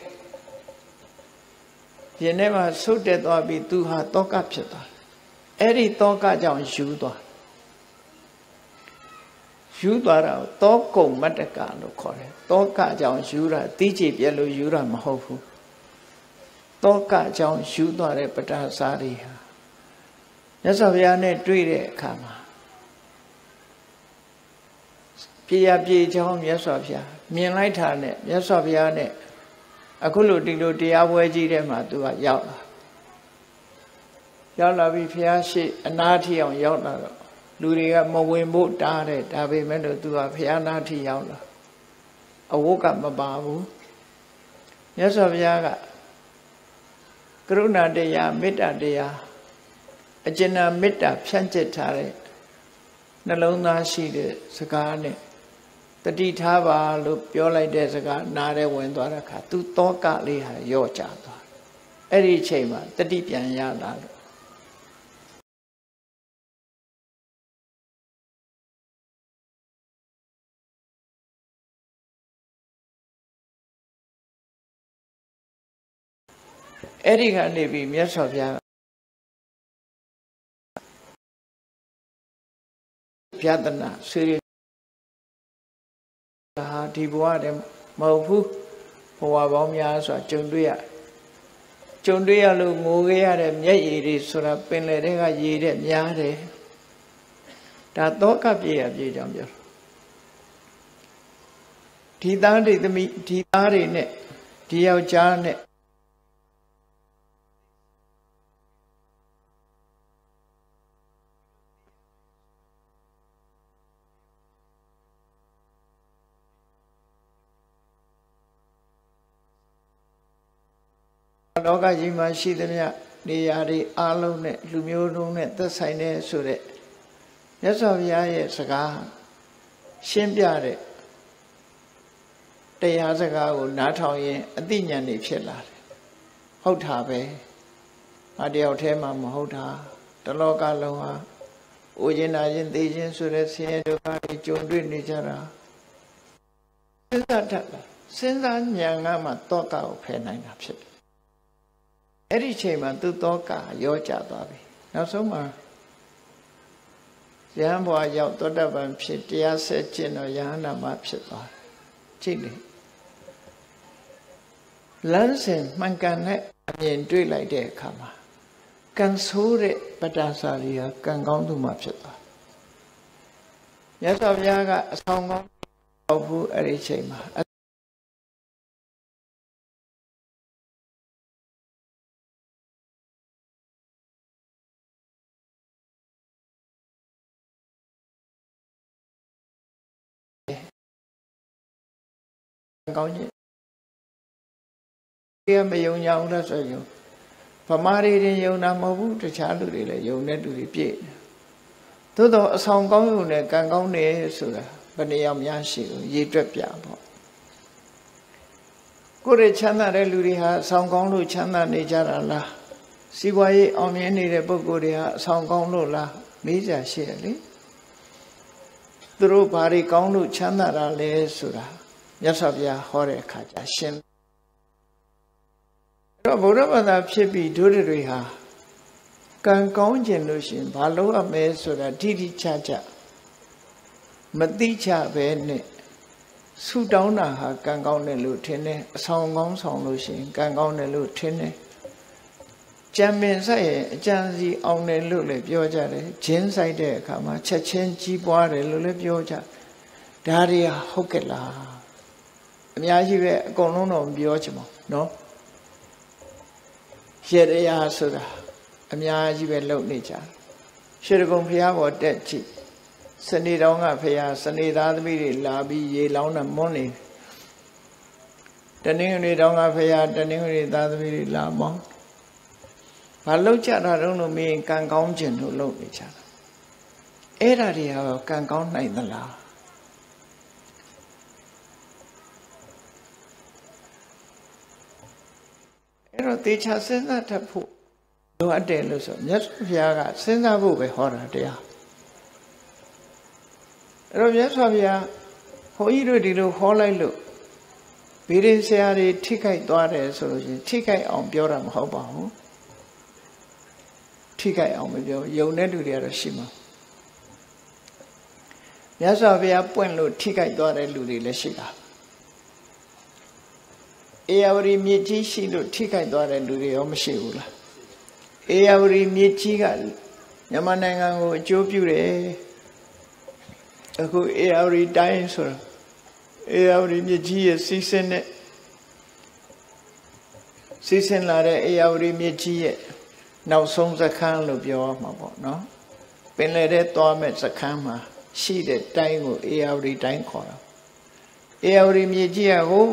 ဒီနေ့မှာဆုတ်တက်သွားပြီးသူဟာတောကဖြစ်သွားအဲ့ဒီတောကကြောင့်ယူသွားယူသွားတာတောကုံမတ္တကလို့ခေါ်တယ်တောကကြောင့်ယူတာတိကျပြက်လို့ယူတာမဟုတ်ဘူးတောကကြောင့်ယူသွားတဲ့ပဋ္ဌာစာတွေဟာမြတ်စွာဘုရားနဲ့တွေ့တဲ့အခါမှာပြေရပြေချောင်းမြတ်စွာဘုရားမြင်လိုက်တာနဲ့မြတ်စွာဘုရားနဲ့အခုလိုဒီလိုတရားပွဲကြီးထဲမှာသူကရောက်လာရောက်လာပြီးဘုရားရှိအနာထီအောင်ရောက်လာတော့လူတွေကမဝင်ဖို့တားတယ်ဒါပေမဲ့လို့သူကဘုရားနာထီရောက်လာအဝတ်ကမပါဘူးမြတ်စွာဘုရားကကရုဏာတရားမေတ္တာတရားအကျဉ်းမေတ္တာဖြန့်ကျက်ထားတဲ့နှလုံးသားရှိတဲ့စကားနဲ့တတိထားပါလို့ပြောလိုက်တဲ့စကားနားထဲဝင်သွားတဲ့အခါသူတောကလေးဟာရော့ကျသွားအဲ့ဒီအချိန်မှာတတိပြန်ရလာလို့အဲ့ဒီကနေပြီးမြတ်စွာဘုရားပြဒနာဆွေးဟာဒီဘဝတည်းမဟုတ်ဘူးဘဝပေါင်းများစွာကြုံတွေ့ရကြုံတွေ့ရလို့ငိုခဲ့ရတဲ့မျက်ရည်တွေဆိုတာပင်လယ်ထဲကရေတဲ့များတယ်ဒါတော့ကပြေရပြေကြောင်းပြောဒီသားတွေသမီးဒီသားတွေနဲ့ဒီယောက်ျားနဲ့လောကကြီးမှာရှိသမျှနေရာတွေအားလုံးနဲ့လူမျိုးလုံးနဲ့သက်ဆိုင်တဲ့ဆိုတဲ့မြတ်စွာဘုရားရဲ့စကားရှင်းပြတဲ့တရားစကားကိုနားထောင်ရင်အသိဉာဏ်တွေဖြစ်လာတယ်ဟုတ်တာပဲအတယောက်တည်းမှမဟုတ်တာတလောကလုံးဟာအိုခြင်းနာခြင်းသိခြင်းဆိုတဲ့ဆင်းရဲဒုက္ခတွေကြုံတွေ့နေကြတာစဉ်းစားတတ်လားစဉ်းစားဉာဏ်ကမှတောကကိုဖယ်နိုင်တာဖြစ်တယ်အဲ့ဒီချိန်မှာသူတောကရောကျသွားပြီနောက်ဆုံးမှာယဟန်ဘဝရောက်သောတပန်ဖြစ်တရားဆက်ကျင့်တော့ယဟန္တာမဖြစ်သွားတယ်ကြည့်လေလမ်းစဉ်မှန်ကန်တဲ့အမြင်တွေ့လိုက်တဲ့အခါမှာကံဆိုးတဲ့ပတ္တစာရီကကံကောင်းသူမှဖြစ်သွားမြတ်စွာဘုရားကအဆောင်ကောင်းပေါ့ဘူးအဲ့ဒီချိန်မှာကောင်းခြင်းဒီမယုံကြဘူးလားဆိုရင်ဗမာတွေတင်ယုံတာမဟုတ်ဘူးတခြားလူတွေလည်းယုံတဲ့လူတွေပြည့်သို့တော့အဆောင်ကောင်းရုံနဲ့ကံကောင်းတယ်ဆိုတာဘယ်နှယောက်များရှိလို့ရေတွက်ပြပေါ့ကိုယ်ရချမ်းသာတဲ့လူတွေဟာအဆောင်ကောင်းလို့ချမ်းသာနေကြတာလားစီးပွားရေးအောင်မြင်နေတဲ့ပုဂ္ဂိုလ်တွေဟာအဆောင်ကောင်းလို့လားမေးကြရှိတယ်လေသူတို့ဘာတွေကောင်းလို့ချမ်းသာတာလဲဆိုတာမြတ်စွာဘုရားဟောတဲ့အခါကျရှင်းအဲ့တော့ဗုဒ္ဓဘာသာဖြစ်ပြီးဒုရတွေဟာကံကောင်းခြင်းလို့ရှင်ဘာလို့ရမဲဆိုတာတိတိကျကျမသိချပဲနဲ့ဆူတောင်းတာဟာကံကောင်းတယ်လို့ထင်တယ်အဆောင်ကောင်းဆောင်လို့ရှင်ကံကောင်းတယ်လို့ထင်တယ်ကြံပင်ဆိုင်ရင်အကြံစီအောင်တယ်လို့လည်းပြောကြတယ်ဂျင်းဆိုင်တဲ့အခါမှာချက်ချင်းကြီးပွားတယ်လို့လည်းပြောကြဒါတွေဟုတ်ကဲ့လားအများကြီးပဲအကုန်လုံးတော့မပြောချင်ပါဘူးနော်ရတရားဆိုတာအများကြီးပဲလုပ်နေကြရှေတကုံဘုရားပေါ်တက်ကြည့်စနေတော်ကဘုရားစနေသားသမီးတွေလာပြီးရေလောင်းတာမွန်းနေတနင်္ဂနွေတော်ကဘုရားတနင်္ဂနွေသားသမီးတွေလာမောင်းဘာလုပ်ကြတာတော့လို့မင်းကံကောင်းခြင်းလို့လုပ်နေကြတာအဲ့ဒါတွေဟာကံကောင်းနိုင်သလားအဲ့တော့တေချာစဉ်းစားတတ်ဖို့လိုအပ်တယ်လို့ဆိုမြတ်စွာဘုရားကစဉ်းစားဖို့ပဲဟောတာတရားအဲ့တော့မြတ်စွာဘုရားဘုန်းကြီးတို့ဒီလိုဟောလိုက်လို့ဗေဒင်ဆရာတွေထိခိုက်သွားတယ်ဆိုလို့ရှိရင်ထိခိုက်အောင်ပြောတာမဟုတ်ပါဘူးထိခိုက်အောင်မပြောယုံတဲ့လူတွေကတော့ရှိမှာမြတ်စွာဘုရားပွင့်လို့ထိခိုက်သွားတဲ့လူတွေလည်းရှိတာအေယဝရီမြစ်ကြီးရှိလို့ထိခိုက်သွားတဲ့လူတွေရောမရှိဘူးလားအေယဝရီမြစ်ကြီးကမြန်မာနိုင်ငံကိုအကျိုးပြုတယ်အခုအေယဝရီတိုင်းဆိုတာအေယဝရီမြစ်ကြီးရဲ့စီးဆင်းတဲ့စီးဆင်းလာတဲ့အေယဝရီမြစ်ကြီးရဲ့နောက်ဆုံးစခန်းလို့ပြောရမှာပေါ့နော်ပင်လယ်ထဲသွားမဲ့စခန်းမှာရှိတဲ့တိုင်းကိုအေယဝရီတိုင်းခေါ်တာအေယဝရီမြစ်ကြီးကဟို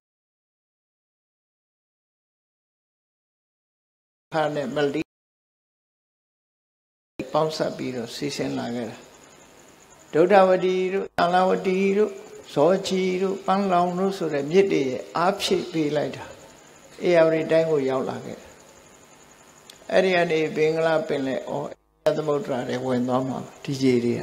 ခါနဲ့မလီပေါင်းဆက်ပြီးတော့စီးဆင်းလာခဲ့တာဒုဒ္ဓဝတီတို့အလဝတီတို့ဇောချီတို့ပန်းလောင်တို့ဆိုတဲ့မြစ်တွေရဲ့အားဖြည့်ပေးလိုက်တာအေယဝရီတိုင်းကိုရောက်လာခဲ့အဲ့ဒီကနေဘင်္ဂလားပင်လယ်ဩသမုဒ္ဒရာတွေဝင်သွားမှာဒီကြီးတွေက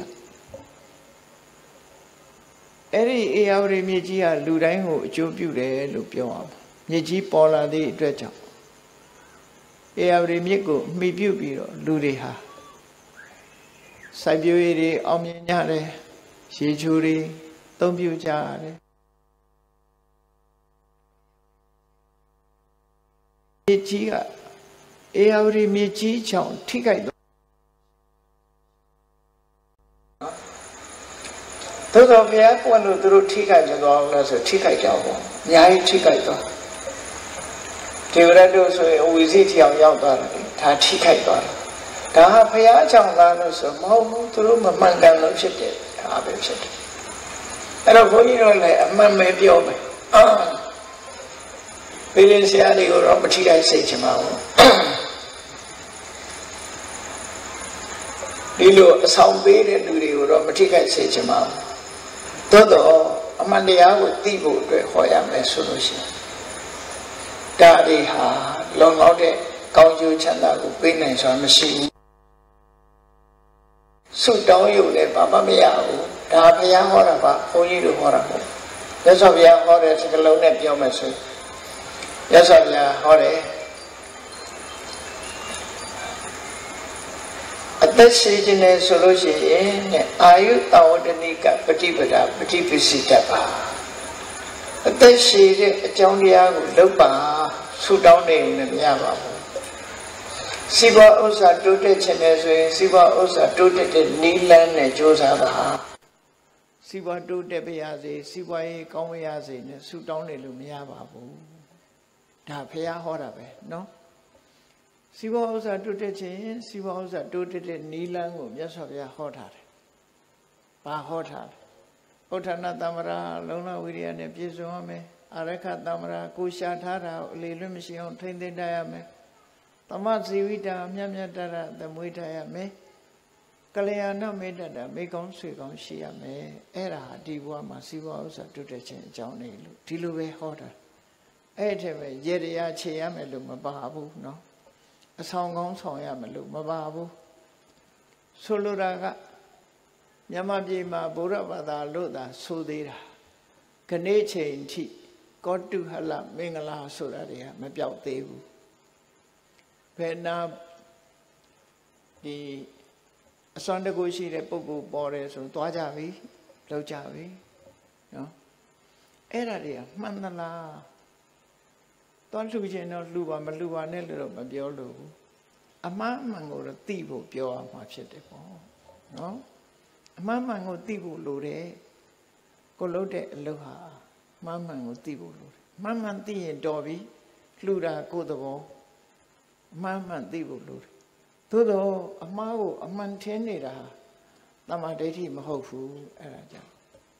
အဲ့ဒီအေယဝရီမြစ်ကြီးကလူတိုင်းကိုအကျိုးပြုတယ်လို့ပြောအောင်မြစ်ကြီးပေါ်လာသည့်အတွက်ကြောင့်အေယာဝတီမြစ်ကိုမှီပြုတ်ပြီးတော့လူတွေဟာစိုက်ပျိုးရေးတွေအောင်မြင်ကြတယ်ရေချိုးတွေသုံးပြုကြရတယ်မြစ်ကြီးကအေယာဝတီမြစ်ကြီးချောင်းထိခိုက်တော့သို့တော်ဘုရားကွန်းလို့သူတို့ထိခိုက်ကြတော့လဲဆိုထိခိုက်ကြအောင်အများကြီးထိခိုက်တော့ဒေဝရတ်တို့ဆိုရင်အဝီစီထီအောင်ရောက်သွားတယ်ဒါထိခိုက်သွားတယ်ဒါဟာဘုရားကြောင့်လားလို့ဆိုမဟုတ်ဘူးသူတို့မမှန်ကန်လို့ဖြစ်တယ်ဒါပဲဖြစ်တယ်အဲ့တော့ဘုန်းကြီးတို့လည်းအမှန်ပဲပြောမယ်အာပြည်ဆရာတွေကိုတော့မထိခိုက်စိတ်ချင်ပါဘူးဒီလိုအဆောင်ပေးတဲ့လူတွေကိုတော့မထိခိုက်စိတ်ချင်ပါဘူးသို့တော့အမှန်တရားကိုသိဖို့အတွက်ဟောရမယ်ဆိုလို့ရှိရင်ဒါတွေဟာလုံလောက်တဲ့ကောင်းကျိုးချမ်းသာကိုပေးနိုင်စွာမရှိဘူးဆုတောင်းရုံနဲ့ဘာမှမရဘူးဒါဘုရားဟောတာပါဘုန်းကြီးတို့ဟောတာပေါ့မြတ်စွာဘုရားဟောတဲ့စကားလုံးနဲ့ပြောမယ်ဆိုရင်မြတ်စွာဘုရားဟောတယ်အသက်ရှိခြင်းနဲ့ဆိုလို့ရှိရင်နဲ့အာယုတောဝတ္တနိကပฏิပဒါပฏิပစ္စည်းတတ်ပါအသက်ရှိတဲ့အကြောင်းတရားကိုလုပ်ပါဆုတောင်းနေရင်မရပါဘူးစီးပွားဥစ္စာတိုးတက်ခြင်းနဲ့ဆိုရင်စီးပွားဥစ္စာတိုးတက်တဲ့နိလန်းနဲ့ကြိုးစားပါစီးပွားတိုးတက်ပါရစေစီးပွားရေးကောင်းပါရစေနဲ့ဆုတောင်းနေလို့မရပါဘူးဒါဘုရားဟောတာပဲနော်စီးပွားဥစ္စာတိုးတက်ခြင်းစီးပွားဥစ္စာတိုးတက်တဲ့နိလန်းကိုမြတ်စွာဘုရားဟောထားတယ်ဘာဟောထားလဲဥဋ္ဌာဏတမ္မရာလုံလဝိရိယနဲ့ပြည့်စုံရမယ်အရခတမ္မရာကိုရှာထားတာကိုအလေလွတ်မရှိအောင်ထိမ့်သိမ့်တတ်ရမယ်သမဇီဝိတာမြတ်မြတ်တရသမွေးတတ်ရမယ်ကလျာဏမေတ္တာမိကောင်းဆွေကောင်းရှိရမယ်အဲ့ဒါဒီဘဝမှာစီးပွားဥစ္စာတိုးတက်ခြင်းအကြောင်းနေလို့ဒီလိုပဲဟောတာအဲ့ဒီပဲရေတရားခြေရမယ်လို့မပါဘူးနော်အဆောင်ကောင်းဆောင်ရမယ်လို့မပါဘူးဆိုလိုတာကမြန်မာပြည်မှာဗုဒ္ဓဘာသာလို့သာဆိုသေးတာခဏိချိန်ထိကောတုဟလမင်္ဂလာဆိုတာတွေကမပြောက်သေးဘူးဘယ်နာဒီအစွမ်းတကူရှိတဲ့ပုဂ္ဂိုလ်ပေါ်တယ်ဆိုသွားကြပြီလောက်ကြပြီနော်အဲ့ဒါတွေကမှန်သလားသွားလှူခြင်းတော့လှူပါမလှူပါနဲ့လို့တော့မပြောလို့ဘူးအမှားအမှန်ကိုတော့သိဖို့ပြောရမှာဖြစ်တယ်ပေါ့နော်အမှားမှန်ကိုသိဖို့လိုတယ်ကိုလုပ်တဲ့အလုပ်ဟာမှားမှန်ကိုသိဖို့လိုတယ်မှားမှန်သိရင်တော်ပြီလှူတာကိုယ်သဘောအမှားမှန်သိဖို့လိုတယ်သို့တော့အမှားကိုအမှန်ထင်နေတာတမ္မာဒိဋ္ဌိမဟုတ်ဘူးအဲ့ဒါကြောင့်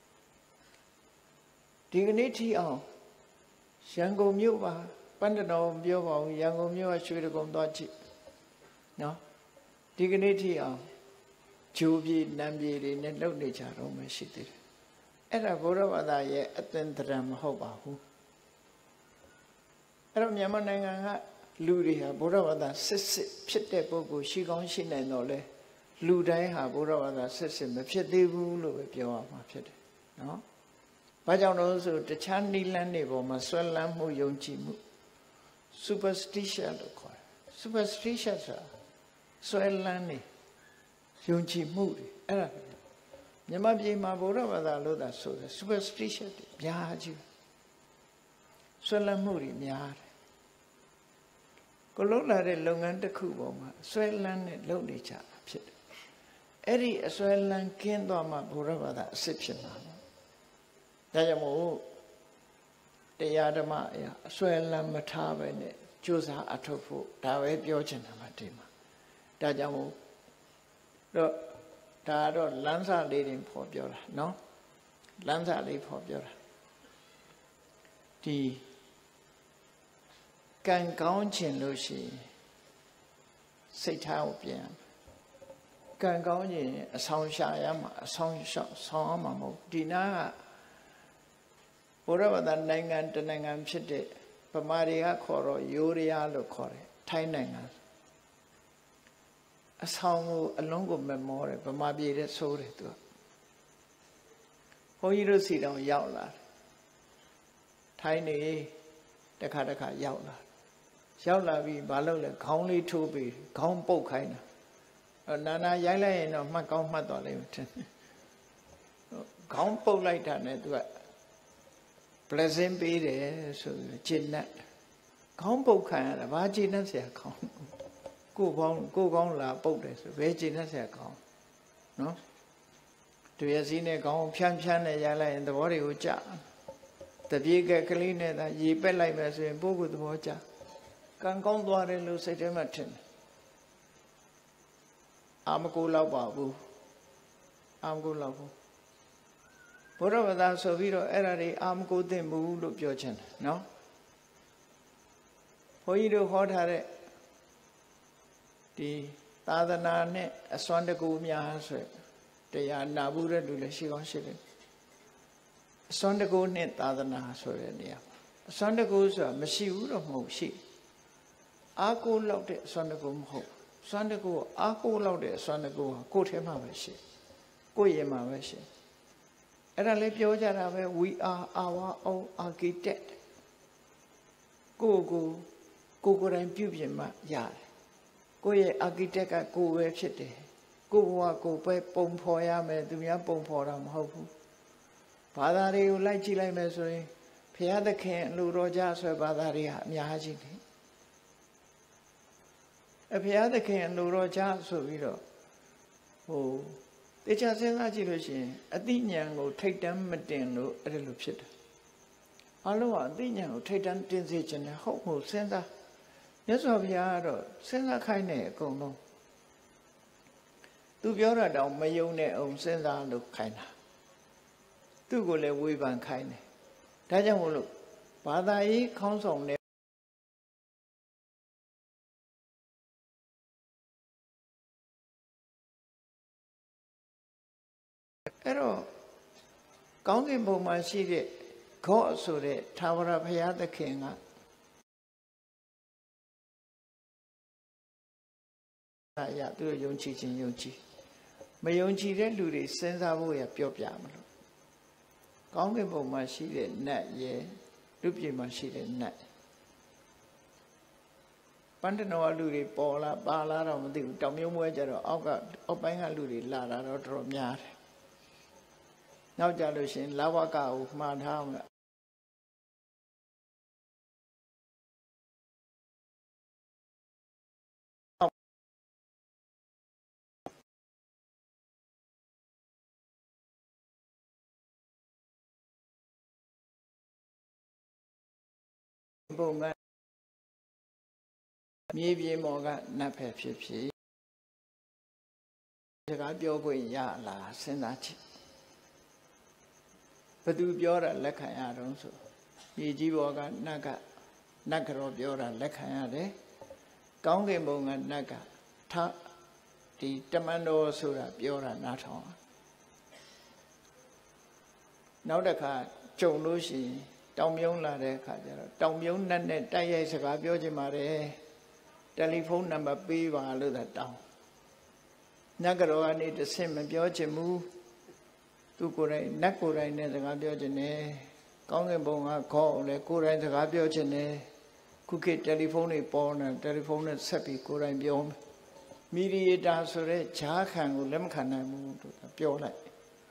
ဒီကနေ့ထိအောင်ရန်ကုန်မြို့ပါပန္နတော်ပြောပါဦးရန်ကုန်မြို့ကရွှေတကုံသွားကြည့်နော်ဒီကနေ့ထိအောင်ဂျိုးပြေနံပြေတွေနဲ့လှုပ်နေကြတော့မှရှိသေးတယ်အဲ့ဒါဘုရားဘာသာရဲ့အသင်္တရံမဟုတ်ပါဘူးအဲ့တော့မြန်မာနိုင်ငံကလူတွေဟာဘုရားဘာသာစစ်စစ်ဖြစ်တဲ့ပုဂ္ဂိုလ်ရှိကောင်းရှိနိုင်တော့လဲလူတိုင်းဟာဘုရားဘာသာစစ်စစ်မဖြစ်သေးဘူးလို့ပဲပြောရမှာဖြစ်တယ်နော်ဘာကြောင့်လို့ဆိုတခြားနိလန်းတွေပေါ်မှာဆွဲလန်းမှုယုံကြည်မှု superstition လို့ခေါ်တယ် superstition ဆိုတာဆွဲလန်းနေယုံကြည်မှုတွေအဲ့ဒါမြန်မာပြည်မှာဗုဒ္ဓဘာသာလို့သာဆိုတယ် superstition တွေများကြီးဆွဲလန်းမှုတွေများတယ်ကိုလုံးလာတဲ့လုပ်ငန်းတစ်ခုပေါ်မှာဆွဲလန်းနဲ့လုပ်နေကြတာဖြစ်တယ်အဲ့ဒီအဆွဲလန်းကင်းသွားမှဗုဒ္ဓဘာသာအစစ်ဖြစ်မှာဒါကြောင့်မို့တရားဓမ္မအရာအဆွဲလန်းမထားပဲနဲ့ကြိုးစားအထောက်ဖို့ဒါပဲပြောချင်တာမှဒီမှာဒါကြောင့်မို့တော့ဒါတော့လမ်းစာလေးတွေဖော်ပြောတာနော်လမ်းစာလေးဖော်ပြောတာဒီကံကောင်းခြင်းလို့ရှိရင်စိတ်ထားကိုပြန်ကံကောင်းခြင်းအဆောင်ရှာရမှာအဆောင်ရှောက်ဆောင်ရမှာမဟုတ်ဒီနာကဘုရားဘာသာနိုင်ငံတနိုင်ငံဖြစ်တဲ့ဗမာတွေကခေါ်တော့ယိုးရယာလို့ခေါ်တယ်ထိုင်းနိုင်ငံအဆောင်ကိုအလုံးကိုမမောတယ်ဗမာပြည်တဲ့ဆိုးတယ်သူကဘုန်းကြီးတို့စီတောင်ရောက်လာတယ်ထိုင်းနေတခါတခါရောက်လာရောက်လာပြီးဘာလုပ်လဲခေါင်းလေးထိုးပြီးခေါင်းပုတ်ခိုင်းတာနာနာရိုက်လိုက်ရင်တော့မှတ်ကောင်းမှတ်သွားလိမ့်မယ်ထင်ခေါင်းပုတ်လိုက်တာနဲ့သူက blessing ပေးတယ်ဆိုပြီးကျင့်တတ်ခေါင်းပုတ်ခံရတာဘာကျင့်တတ်เสียခေါင်းကိုခေါင်းကိုခေါင်းလာပုတ်တယ်ဆိုဘယ်ကျင့်တတ်เสียခေါင်းနော်တပြည့်စည်းနဲ့ခေါင်းဖြန်းဖြန်းနဲ့ရိုက်လိုက်ရင်သဘောတွေကိုကြတပြေကကလေးနဲ့သာရေပက်လိုက်မယ်ဆိုရင်ပုဂ္ဂိုလ်သဘောကြကံကောင်းသွားတယ်လို့စိတ်ထဲမှာထင်တယ်အာမကိုလောက်ပါဘူးအာမကိုလောက်ဘူးဘုရားဘာသာဆိုပြီးတော့အဲ့ဒါတွေအာမကိုသင့်ဘူးလို့ပြောချင်တယ်နော်ဘုန်းကြီးတို့ဟောထားတဲ့ဒီသာသနာနဲ့အစွမ်းတကူများဆိုတရားနာဘူးတဲ့လူလည်းရှိကောင်းရှိတယ်အစွမ်းတကူနဲ့သာသနာဆိုတဲ့နေရာအစွမ်းတကူဆိုတာမရှိဘူးတော့မဟုတ်ရှိအာကိုလောက်တဲ့အစွမ်းတကူမဟုတ်စွမ်းတကူအာကိုလောက်တဲ့အစွမ်းတကူဟာကိုယ်ထဲမှာပဲရှိကိုယ်ရင်မှာပဲရှိအဲ့ဒါလေးပြောကြတာပဲ we are our own architect ကိုကိုကိုကိုယ်တိုင်ပြုပြင်မှရတယ်ကိုယ့်ရဲ့ architect ကကိုယ်ပဲဖြစ်တယ်ကိုယ်ဘဝကိုယ်ပဲပုံဖော်ရမယ်သူများပုံဖော်တာမဟုတ်ဘူးဘာသာတွေကိုလိုက်ကြည့်လိုက်မယ်ဆိုရင်ဘုရားသခင်လူတော်ကြဆိုဘာသာတွေဟာအများကြီးနေအဘုရားသခင်လူတော်ကြဆိုပြီးတော့ဟိုတေချာစဉ်းစားကြည့်လို့ရှိရင်အတိညာဉ်ကိုထိတ်တန်းမတင်လို့အဲ့ဒါလိုဖြစ်တယ်အလုံးကအတိညာဉ်ကိုထိတ်တန်းတင်စေခြင်းနဲ့ဟုတ်မှုစဉ်းစားမြတ်စွာဘုရားကတော့စဉ်းစားခိုင်းတယ်အကုန်လုံးသူပြောတာတောင်မယုံနဲ့အောင်စဉ်းစားလို့ခိုင်းတာသူ့ကိုလည်းဝေဖန်ခိုင်းတယ်ဒါကြောင့်မို့လို့ဘာသာရေးခေါင်းဆောင်တဲ့အဲ့တော့ကောင်းကင်ဘုံမှာရှိတဲ့ဂေါ့ဆိုတဲ့ထာဝရဘုရားသခင်ကအဲ့ရသူတို့ယုံကြည်ခြင်းယုံကြည်မယုံကြည်တဲ့လူတွေစဉ်းစားဖို့ရပြောပြမလို့ကောင်းကင်ဘုံမှာရှိတဲ့နတ်ရဲ့လူပြည်မှာရှိတဲ့နတ်ပန္တနောလူတွေပေါ်လာပါလာတော့မသိဘူးတောင်မြုံမွဲကြတော့အောက်ကအောက်ပိုင်းကလူတွေလာတာတော့တော်တော်များတယ်နောက်ကြလို့ရှင်လဝကကိုမှားထားအောင်ဘုံကမြေပြင်ပေါ်ကနတ်ဖက်ဖြစ်ဖြစ်စကားပြောခွင့်ရလားစဉ်းစားကြည့်ဘသူပြောတာလက်ခံရတော့ဆိုမြေကြီးပေါ်ကနတ်ကနတ်ကြောပြောတာလက်ခံရတယ်ကောင်းကင်ဘုံကနတ်ကထဒီတမန်တော်ဆိုတာပြောတာနားထောင်နောက်တစ်ခါကြုံလို့ရှိရင်တောင်မြုံလာတဲ့အခါကျတော့တောင်မြုံနတ်နဲ့တိုက်ရိုက်စကားပြောချင်ပါတယ်တယ်လီဖုန်းနံပါတ်ပေးပါလို့သာတောင်းနတ်ကြောကနေတဆင့်မပြောချင်ဘူးသူကိုယ်တိုင်နတ်ကိုယ်တိုင်နဲ့စကားပြောချင်တယ်ကောင်းကင်ဘုံကခေါ်အောင်လေကိုယ်တိုင်စကားပြောချင်တယ်ခုခေတ်တယ်လီဖုန်းတွေပေါ်နေတယ်လီဖုန်းနဲ့ဆက်ပြီးကိုယ်တိုင်ပြောမယ်မီဒီယေတာဆိုတဲ့ဈာခံကိုလက်မခံနိုင်ဘူးလို့ပြောလိုက်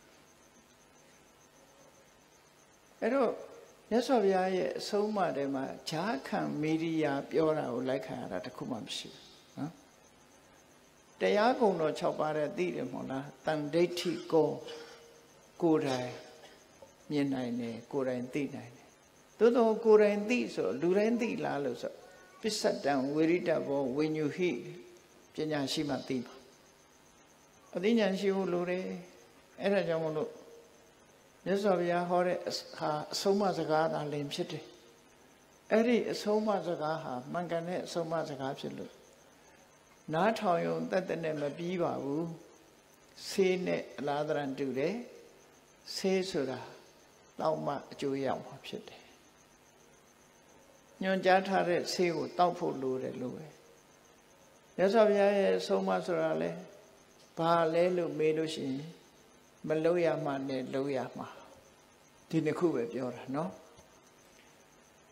အဲ့တော့မြတ်စွာဘုရားရဲ့အဆုံးအမထဲမှာဈာခံမီဒီယာပြောတာကိုလိုက်ခံရတာတခုမှမရှိဘူးနော်တရားကုံတော်၆ပါးတဲ့သိတယ်မဟုတ်လားတန်ဒိဋ္ဌိကိုကိုယ်တိုင်မြင်နိုင်တယ်ကိုယ်တိုင်သိနိုင်တယ်သို့တော့ကိုယ်တိုင်သိဆိုလူတိုင်းသိလားလို့ဆိုပစ္စတံဝေရိတဘောဝိညုဟိပညာရှိမှသိပါအသိဉာဏ်ရှိဖို့လိုတယ်အဲ့ဒါကြောင့်မလို့မြတ်စွာဘုရားဟောတဲ့ဟာအဆုံးအမစကားသာလင်ဖြစ်တယ်အဲ့ဒီအဆုံးအမစကားဟာမှန်ကန်တဲ့အဆုံးအမစကားဖြစ်လို့နားထောင်ရုံတတ်တဲ့နဲ့မပြီးပါဘူးဆေးနဲ့အလားတန်တူတယ်ဆေးဆိုတာတောက်မှအကျိုးရမှာဖြစ်တယ်ညွန်ကြားထားတဲ့ဆေးကိုတောက်ဖို့လိုတယ်လို့ပဲမြတ်စွာဘုရားရဲ့အဆုံးအမဆိုတာလဲဘာလဲလို့မေးလို့ရှိရင်မလုံးရမှနဲ့လုံးရမှာဒီနှစ်ခုပဲပြောတာနော်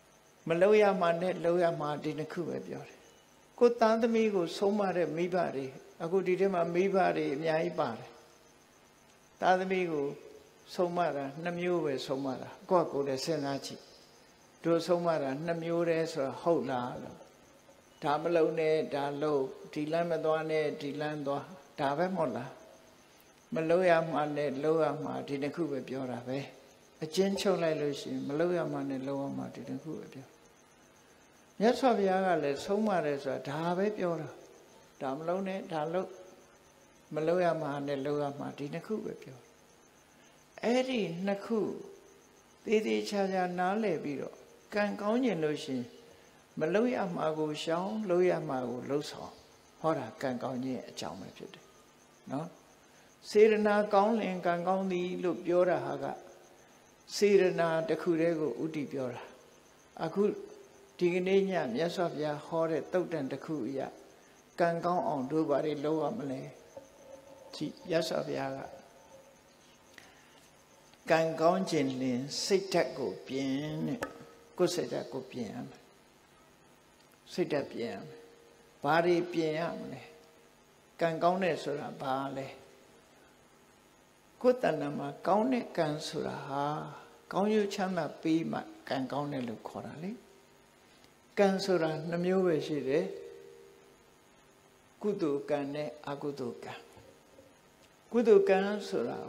မလို့ရမှနဲ့လို့ရမှဒီနှစ်ခုပဲပြောတယ်ကိုသားသမီးကိုဆုံးမတဲ့မိဘတွေအခုဒီထဲမှာမိဘတွေအများကြီးပါတယ်သားသမီးကိုဆုံးမတာနှစ်မျိုးပဲဆုံးမတာကိုယ့်ကိုယ်လည်းစဉ်းစားကြည့်တို့ဆုံးမတာနှစ်မျိုးတည်းဆိုတော့ဟုတ်လားလို့ဒါမလုံးနဲ့ဒါလုံးဒီလမ်းမသွားနဲ့ဒီလမ်းသွားဒါပဲမဟုတ်လားမလို့ရမှနဲ့လို့ရမှဒီနှစ်ခုပဲပြောတာပဲအချင်းချုပ်လိုက်လို့ရှိရင်မလို့ရမှနဲ့လို့ရမှဒီနှစ်ခုပဲပြောမြတ်စွာဘုရားကလည်းဆုံးမတယ်ဆိုတာဒါပဲပြောတာဒါမလုံးနဲ့ဒါလုံးမလို့ရမှနဲ့လို့ရမှဒီနှစ်ခုပဲပြောအဲ့ဒီနှစ်ခုသေးသေးချာချာနားလည်ပြီးတော့ကံကောင်းကျင်လို့ရှိရင်မလို့ရမှကိုရှောင်လို့ရမှကိုလှုပ်ဆောင်ဟောတာကံကောင်းခြင်းအကြောင်းပဲဖြစ်တယ်နော်စေရနာကောင်းလင်ကံကောင်းသည်လို့ပြောတာဟာကစေရနာတစ်ခုတည်းကိုဥတည်ပြောတာအခုဒီကနေ့ညမြတ်စွာဘုရားဟောတဲ့တုတ်တန်တစ်ခုအရာကံကောင်းအောင်တို့ဘာတွေလုပ်ရမလဲကြည့်မြတ်စွာဘုရားကကံကောင်းခြင်းလင်စိတ်ဓာတ်ကိုပြင်တဲ့ကိုယ်စိတ်ဓာတ်ကိုပြင်ရမယ်စိတ်ဓာတ်ပြင်ရမယ်ဘာတွေပြင်ရမလဲကံကောင်းတဲ့ဆိုတာဘာလဲကိုယ်တဏ္ဍမှာကောင်းတဲ့ကံဆိုတာဟာကောင်းကျိုးချမ်းသာပေးမှကံကောင်းတယ်လို့ခေါ်တာလေကံဆိုတာနှမျိုးပဲရှိတယ်ကုသိုလ်ကံနဲ့အကုသိုလ်ကံကုသိုလ်ကံဆိုတာ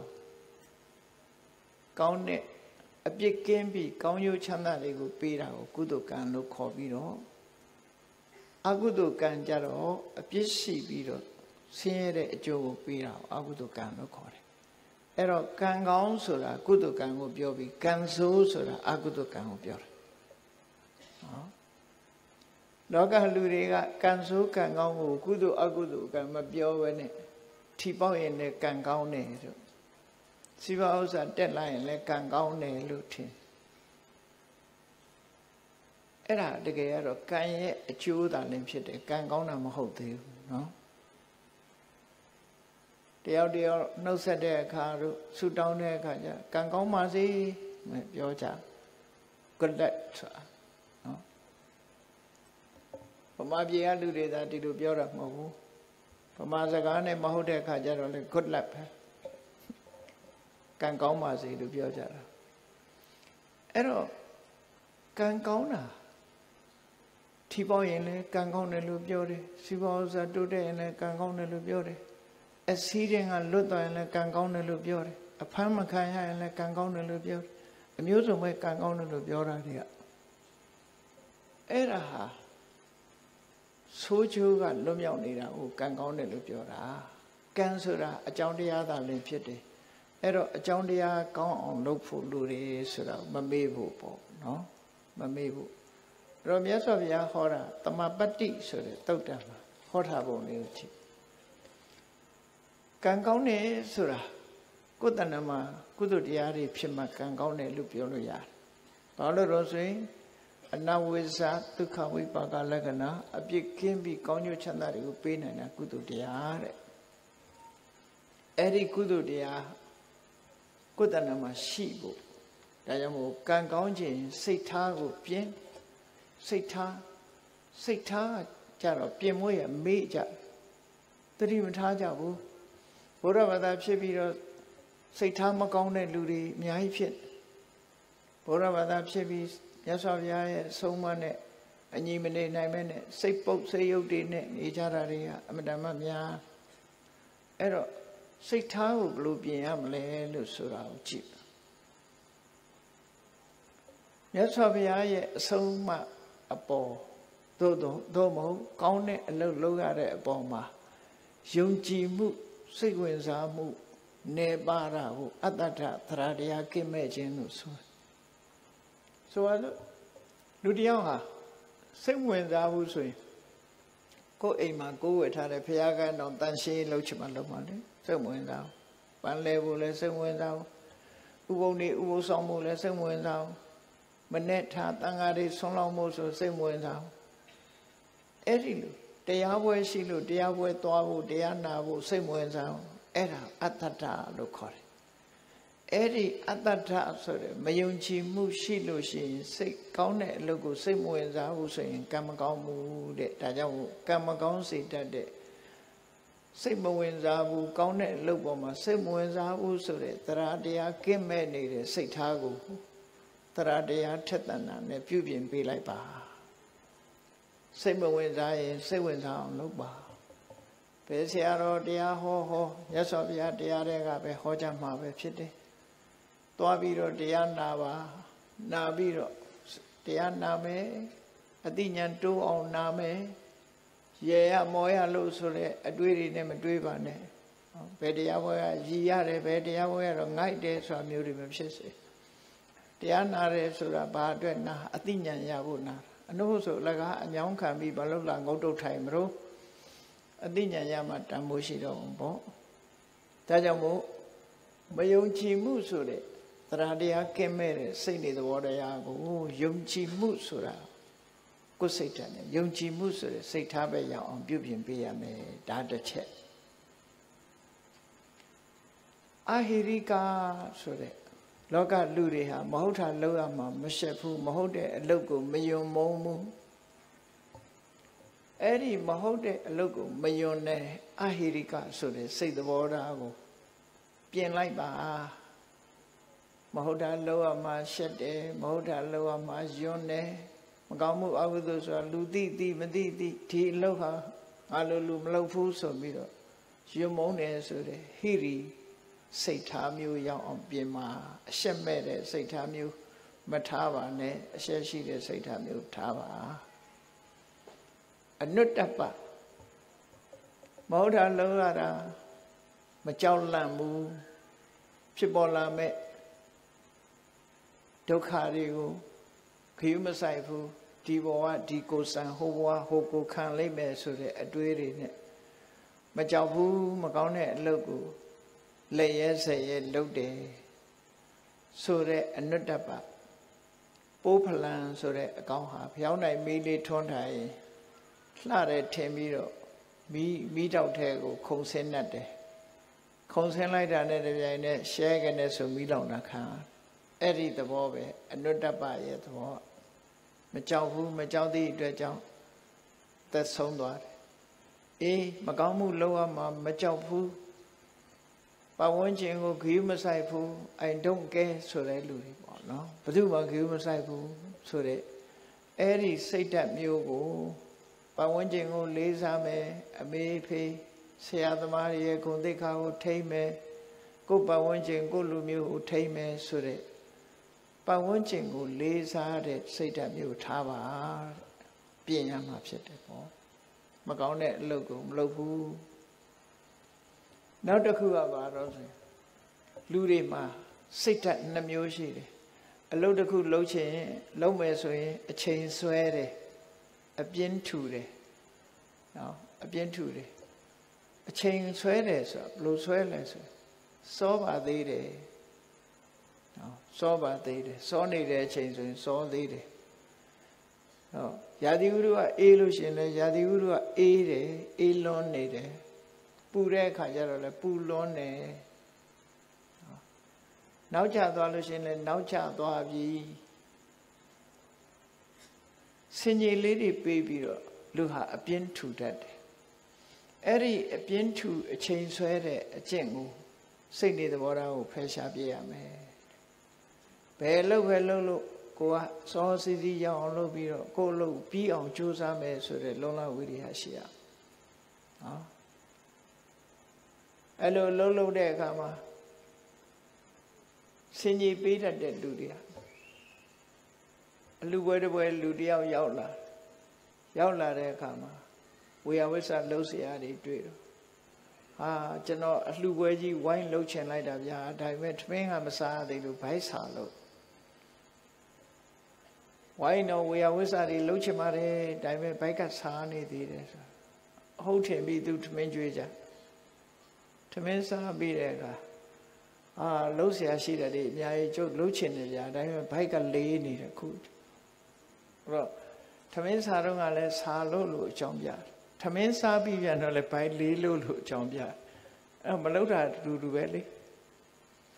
ကောင်းတဲ့အပြစ်ကင်းပြီးကောင်းကျိုးချမ်းသာတွေကိုပေးတာကိုကုသိုလ်ကံလို့ခေါ်ပြီးတော့အကုသိုလ်ကံကြတော့အပြစ်ရှိပြီးတော့ဆင်းရဲတဲ့အကျိုးကိုပေးတာကိုအကုသိုလ်ကံလို့ခေါ်တယ်အဲ့တော့ကံကောင်းဆိုတာကုသိုလ်ကံကိုပြောပြီးကံဆိုးဆိုတာအကုသိုလ်ကံကိုပြောတယ်နော်လောကလူတွေကကံဆိုးကံကောင်းကိုကုသိုလ်အကုသိုလ်ကံမပြောဘဲနဲ့ထီပေါက်ရင်လည်းကံကောင်းတယ်လို့စီးပွားဥစ္စာတက်လာရင်လည်းကံကောင်းတယ်လို့ထင်အဲ့ဒါတကယ်ကတော့ကံရဲ့အကျိုးသာလည်းဖြစ်တယ်ကံကောင်းတာမဟုတ်သေးဘူးနော်တယောက်တယောက်နှုတ်ဆက်တဲ့အခါတို့ဆူတောင်းတဲ့အခါကျကံကောင်းပါစေပြောကြ good luck ဆိုတာနော်ဗမာပြည်ကလူတွေသာဒီလိုပြောတာမဟုတ်ဘူးဗမာစကားနဲ့မဟုတ်တဲ့အခါကျတော့လေ good luck ပဲကံကောင်းပါစေလို့ပြောကြတာအဲ့တော့ကံကောင်းတာထီပေါက်ရင်လည်းကံကောင်းတယ်လို့ပြောတယ်စီးပွားဥစ္စာတိုးတက်ရင်လည်းကံကောင်းတယ်လို့ပြောတယ်အစည်းတဲ့ကလွတ်သွားရင်လည်းကံကောင်းတယ်လို့ပြောတယ်အဖမ်းမခံရရင်လည်းကံကောင်းတယ်လို့ပြောတယ်အမျိုးစုံပဲကံကောင်းတယ်လို့ပြောတာတွေကအဲ့ဒါဟာဆိုးချိုးကလွတ်မြောက်နေတာကိုကံကောင်းတယ်လို့ပြောတာကံဆိုတာအကြောင်းတရားသာလည်းဖြစ်တယ်အဲ့တော့အကြောင်းတရားကောင်းအောင်လုပ်ဖို့လိုတယ်ဆိုတာမမေ့ဖို့ပေါ့နော်မမေ့ဖို့အဲ့တော့မြတ်စွာဘုရားဟောတာတမပတ္တိဆိုတဲ့သုတ်တံမှာဟောထားပုံလေးကိုကြည့်ကံကောင်းတယ်ဆိုတာကိုယ်တဏ္ဍမှာကုသိုလ်တရားတွေဖြစ်မှကံကောင်းတယ်လို့ပြောလို့ရတယ်ဘာလို့လဲဆိုရင်အနဝိဇ္ဇဒုက္ခဝိပါကလက္ခဏာအပြစ်ကင်းပြီးကောင်းကျိုးချမ်းသာတွေကိုပေးနိုင်တာကုသိုလ်တရားတဲ့အဲ့ဒီကုသိုလ်တရားကိုယ်တဏ္ဍမှာရှိဖို့ဒါကြောင့်မို့ကံကောင်းခြင်းစိတ်ထားကိုပြင်းစိတ်ထားစိတ်ထားကြတော့ပြင်မွေးရမေ့ကြတတိမထားကြဘူးဘုရားဘာသာဖြစ်ပြီးတော့စိတ်ထားမကောင်းတဲ့လူတွေအများကြီးဖြစ်ဘုရားဘာသာဖြစ်ပြီးမြတ်စွာဘုရားရဲ့ဆုံးမနဲ့အညီမနေနိုင်မဲ့နဲ့စိတ်ပုတ်စိတ်ရုပ်တွေနဲ့နေကြတာတွေကအမှန်တမ်းများအဲ့တော့စိတ်ထားကိုဘယ်လိုပြင်ရမလဲလို့ဆိုတာကိုကြည့်မြတ်စွာဘုရားရဲ့အဆုံးအမအပေါ်သို့တော့သို့မဟုတ်ကောင်းတဲ့အလုပ်လုပ်ရတဲ့အပေါ်မှာယုံကြည်မှုစိတ်ဝင်စားမှုနေပါတာကိုအတ္တထသရတရားကိမဲ့ခြင်းလို့ဆိုဆိုရလို့လူတယောက်ဟာစိတ်ဝင်စားဘူးဆိုရင်ကိုယ်အိမ်မှာကိုယ်ဝယ်ထားတဲ့ဘုရားကတော်တန်ရှင်းလုပ်ချင်မှလုပ်မှလေစိတ်ဝင်စားပန်းလဲဖို့လည်းစိတ်ဝင်စားဥပုံနေဥပုသ်ဆောင်ဖို့လည်းစိတ်ဝင်စားမနဲ့ထားတန်ဃာတွေဆွမ်းလောင်းဖို့ဆိုစိတ်ဝင်စားအဲ့ဒီလိုတရားပွဲရှိလို့တရားပွဲသွားဖို့တရားနာဖို့စိတ်ဝင်စားအဲ့ဒါအတ္တတလို့ခေါ်တယ် Eri atata sore mayunchi mushi lo shin sei kaung ne lo ko sei mo wen sa bu so yin kam kaung mu de da jaung kam kaung sei tat de sei mo wen sa bu kaung ne lo paw ma sei mo wen sa bu so de tara taya kin me ne de sei tha ko tara taya thet tan na ne pyu pyin pi lai ba sei mo wen sa yin sei wen sa aung lo ba be sia ro taya ho ho Nyat Saw Phaya taya de ka be ho ja ma be phit de Toa biro taya na ba na biro taya na me ati nyan to aung na me ye ya mo ya lo so le atwe ri ne ma twe ba ne be taya bo ya yi ya de be taya bo ya ro ngai de so myo ri ma phit se taya na re so da ba atwe na ati nyan ya bo na anu so la ka a nyaung khan bi ba lo la ngau tok thai ma ro ati nyan ya ma tan mo shi do bo da jaung mo mayung chi mu so le tara taya kin me de sei ni thaw taya ko yung chi mu so da ko sei tat ne yung chi mu so de sei tha be yaung aung pyu pyin pi ya me da ta chet ahirika so de loka lu de ha maဟုတ်တာလုပ်ရမှာမရှက်ဘူးမဟုတ်တဲ့အလုပ်ကိုမယွံမုံဘူးအဲ့ဒီမဟုတ်တဲ့အလုပ်ကိုမယွံတဲ့အဟိရိကဆိုတဲ့စိတ်သဘောထားကိုပြင်လိုက်ပါမဟုတ်တာလုပ်ရမှာရှက်တယ်မဟုတ်တာလုပ်ရမှာယွန်းတယ်မကောင်းမှုအကုသိုလ်ဆိုတာလူသိသိမသိသိဒီအလုပ်ဟာငါလိုလူမလုပ်ဘူးဆိုပြီးတော့ယွန်းမုန်းတယ်ဆိုတဲ့ဟိရိစိတ်ထားမျိုးရောက်အောင်ပြင်မှာအရှက်မဲ့တဲ့စိတ်ထားမျိုးမထားပါနဲ့အရှက်ရှိတဲ့စိတ်ထားမျိုးထားပါအနုတ္တပမဟုတ်တာလုပ်ရတာမကြောက်လန့်ဘူးဖြစ်ပေါ်လာမဲ့ဒုက္ခတွေကိုခယူးမဆိုင်ဘူးဒီဘဝဒီကိုယ်ဆံဟိုဘဝဟိုကိုခံလိုက်မယ်ဆိုတဲ့အတွေးတွေနဲ့မကြောက်ဘူးမကောင်းတဲ့အလုပ်ကိုလက်ရဲဆက်ရဲလုပ်တယ်ဆိုတဲ့အနုတ္တပပိုးဖလန်ဆိုတဲ့အကောင်ဟာဖျောင်းနိုင်မီးလေးထွန်းထားရင်လှတဲ့ထင်ပြီးတော့မီးမီးတောက်ထဲကိုခုံဆင်းတတ်တယ်ခုံဆင်းလိုက်တာနဲ့တပြိုင်နက်ရှဲကနေဆိုမီးလောင်တာခံအဲ့ဒီသဘောပဲအနုတ္တပရဲ့သဘောမကြောက်ဘူးမကြောက်သည့်အတွက်ကြောင့်သက်ဆုံးသွားတယ်အေးမကောင်းမှုလုပ်ရမှာမကြောက်ဘူးပတ်ဝန်းကျင်ကိုခရီးမဆိုင်ဘူး I don't care ဆိုတဲ့လူတွေပေါ့နော်ဘယ်သူမှခရီးမဆိုင်ဘူးဆိုတဲ့အဲ့ဒီစိတ်ဓာတ်မျိုးကိုပတ်ဝန်းကျင်ကိုလေးစားမယ်အမေဖေးဆရာသမားတွေရဲ့ဂုဏ်သိက္ခာကိုထိမ့်မယ်ကိုယ်ပတ်ဝန်းကျင်ကိုလူမျိုးကိုထိမ့်မယ်ဆိုတဲ့ပတ်ဝန်းကျင်ကိုလေးစားတဲ့စိတ်ဓာတ်မျိုးထားပါပြင်ရမှာဖြစ်တယ်ပေါ့မကောင်းတဲ့အလုပ်ကိုမလုပ်ဘူးနောက်တစ်ခုကပါတော့ဆိုလူတွေမှာစိတ်ဓာတ်နှမျိုးရှိတယ်အလုပ်တစ်ခုလုပ်ချင်လုပ်မယ်ဆိုရင်အချိန်ဆွဲတယ်အပြင်းထူတယ်နော်အပြင်းထူတယ်အချိန်ဆွဲတယ်ဆိုတော့ဘယ်လိုဆွဲလဲဆိုစောပါသေးတယ်နော်စောပါသေးတယ်စောနေတဲ့အချိန်ဆိုရင်စောသေးတယ်နော်ရာသီဥတုကအေးလို့ရှိရင်လည်းရာသီဥတုကအေးတယ်အေးလွန်းနေတယ်ပူတဲ့အခါကျတော့လည်းပူလွန်းတယ်နောက်ကျသွားလို့ရှိရင်လည်းနောက်ကျသွားပြီစင်ကြီးလေးတွေပေးပြီးတော့လူဟာအပြင်းထူတတ်တယ်အဲ့ဒီအပြင်းထူအချိန်ဆွဲတဲ့အကျင့်ကိုစိတ်နေသဘောထားကိုဖယ်ရှားပြရမယ်ဘယ်လို့ပဲလို့လို့ကိုကစောစီစီရောက်အောင်လုပ်ပြီးတော့ကိုယ်လို့ပြီးအောင်ကြိုးစားမယ်ဆိုတဲ့လုံလဝိရိယရှိရနော်အဲ့လိုလုံးလုံးတဲ့အခါမှာစင်ကြီးပေးတတ်တဲ့လူတွေအလူပွဲတစ်ပွဲလူတယောက်ရောက်လာရောက်လာတဲ့အခါမှာဝေယဝိဆလှုပ်ရှားတွေတွေ့တော့ဟာကျွန်တော်အလှပွဲကြီးဝိုင်းလှုပ်ချင်လိုက်တာဗျာဒါပေမဲ့ထမင်းကမစားသေးလို့ဘိုက်စာလို့ဝိုင်းတော့ဝေယဝိဆတွေလှုပ်ချင်ပါတယ်ဒါပေမဲ့ဘိုက်ကစားနေသေးတယ်ဆိုဟုတ်ထင်ပြီးသူထမင်းကြွေးကြထမင်းစားပြီးတဲ့အခါအာလှုပ်ရှားရှိတယ်ဒီအများကြီးကျုပ်လှုပ်ချင်တယ်ဗျာဒါပေမဲ့ဘိုက်ကလေးနေတယ်ခုအဲ့တော့ထမင်းစားတော့ကလည်းစားလို့လို့အကြောင်းပြတယ်ထမင်းစားပြီးပြန်တော့လည်းဘိုက်လေးလို့လို့အကြောင်းပြအဲ့မလှုပ်တာတူတူပဲလေ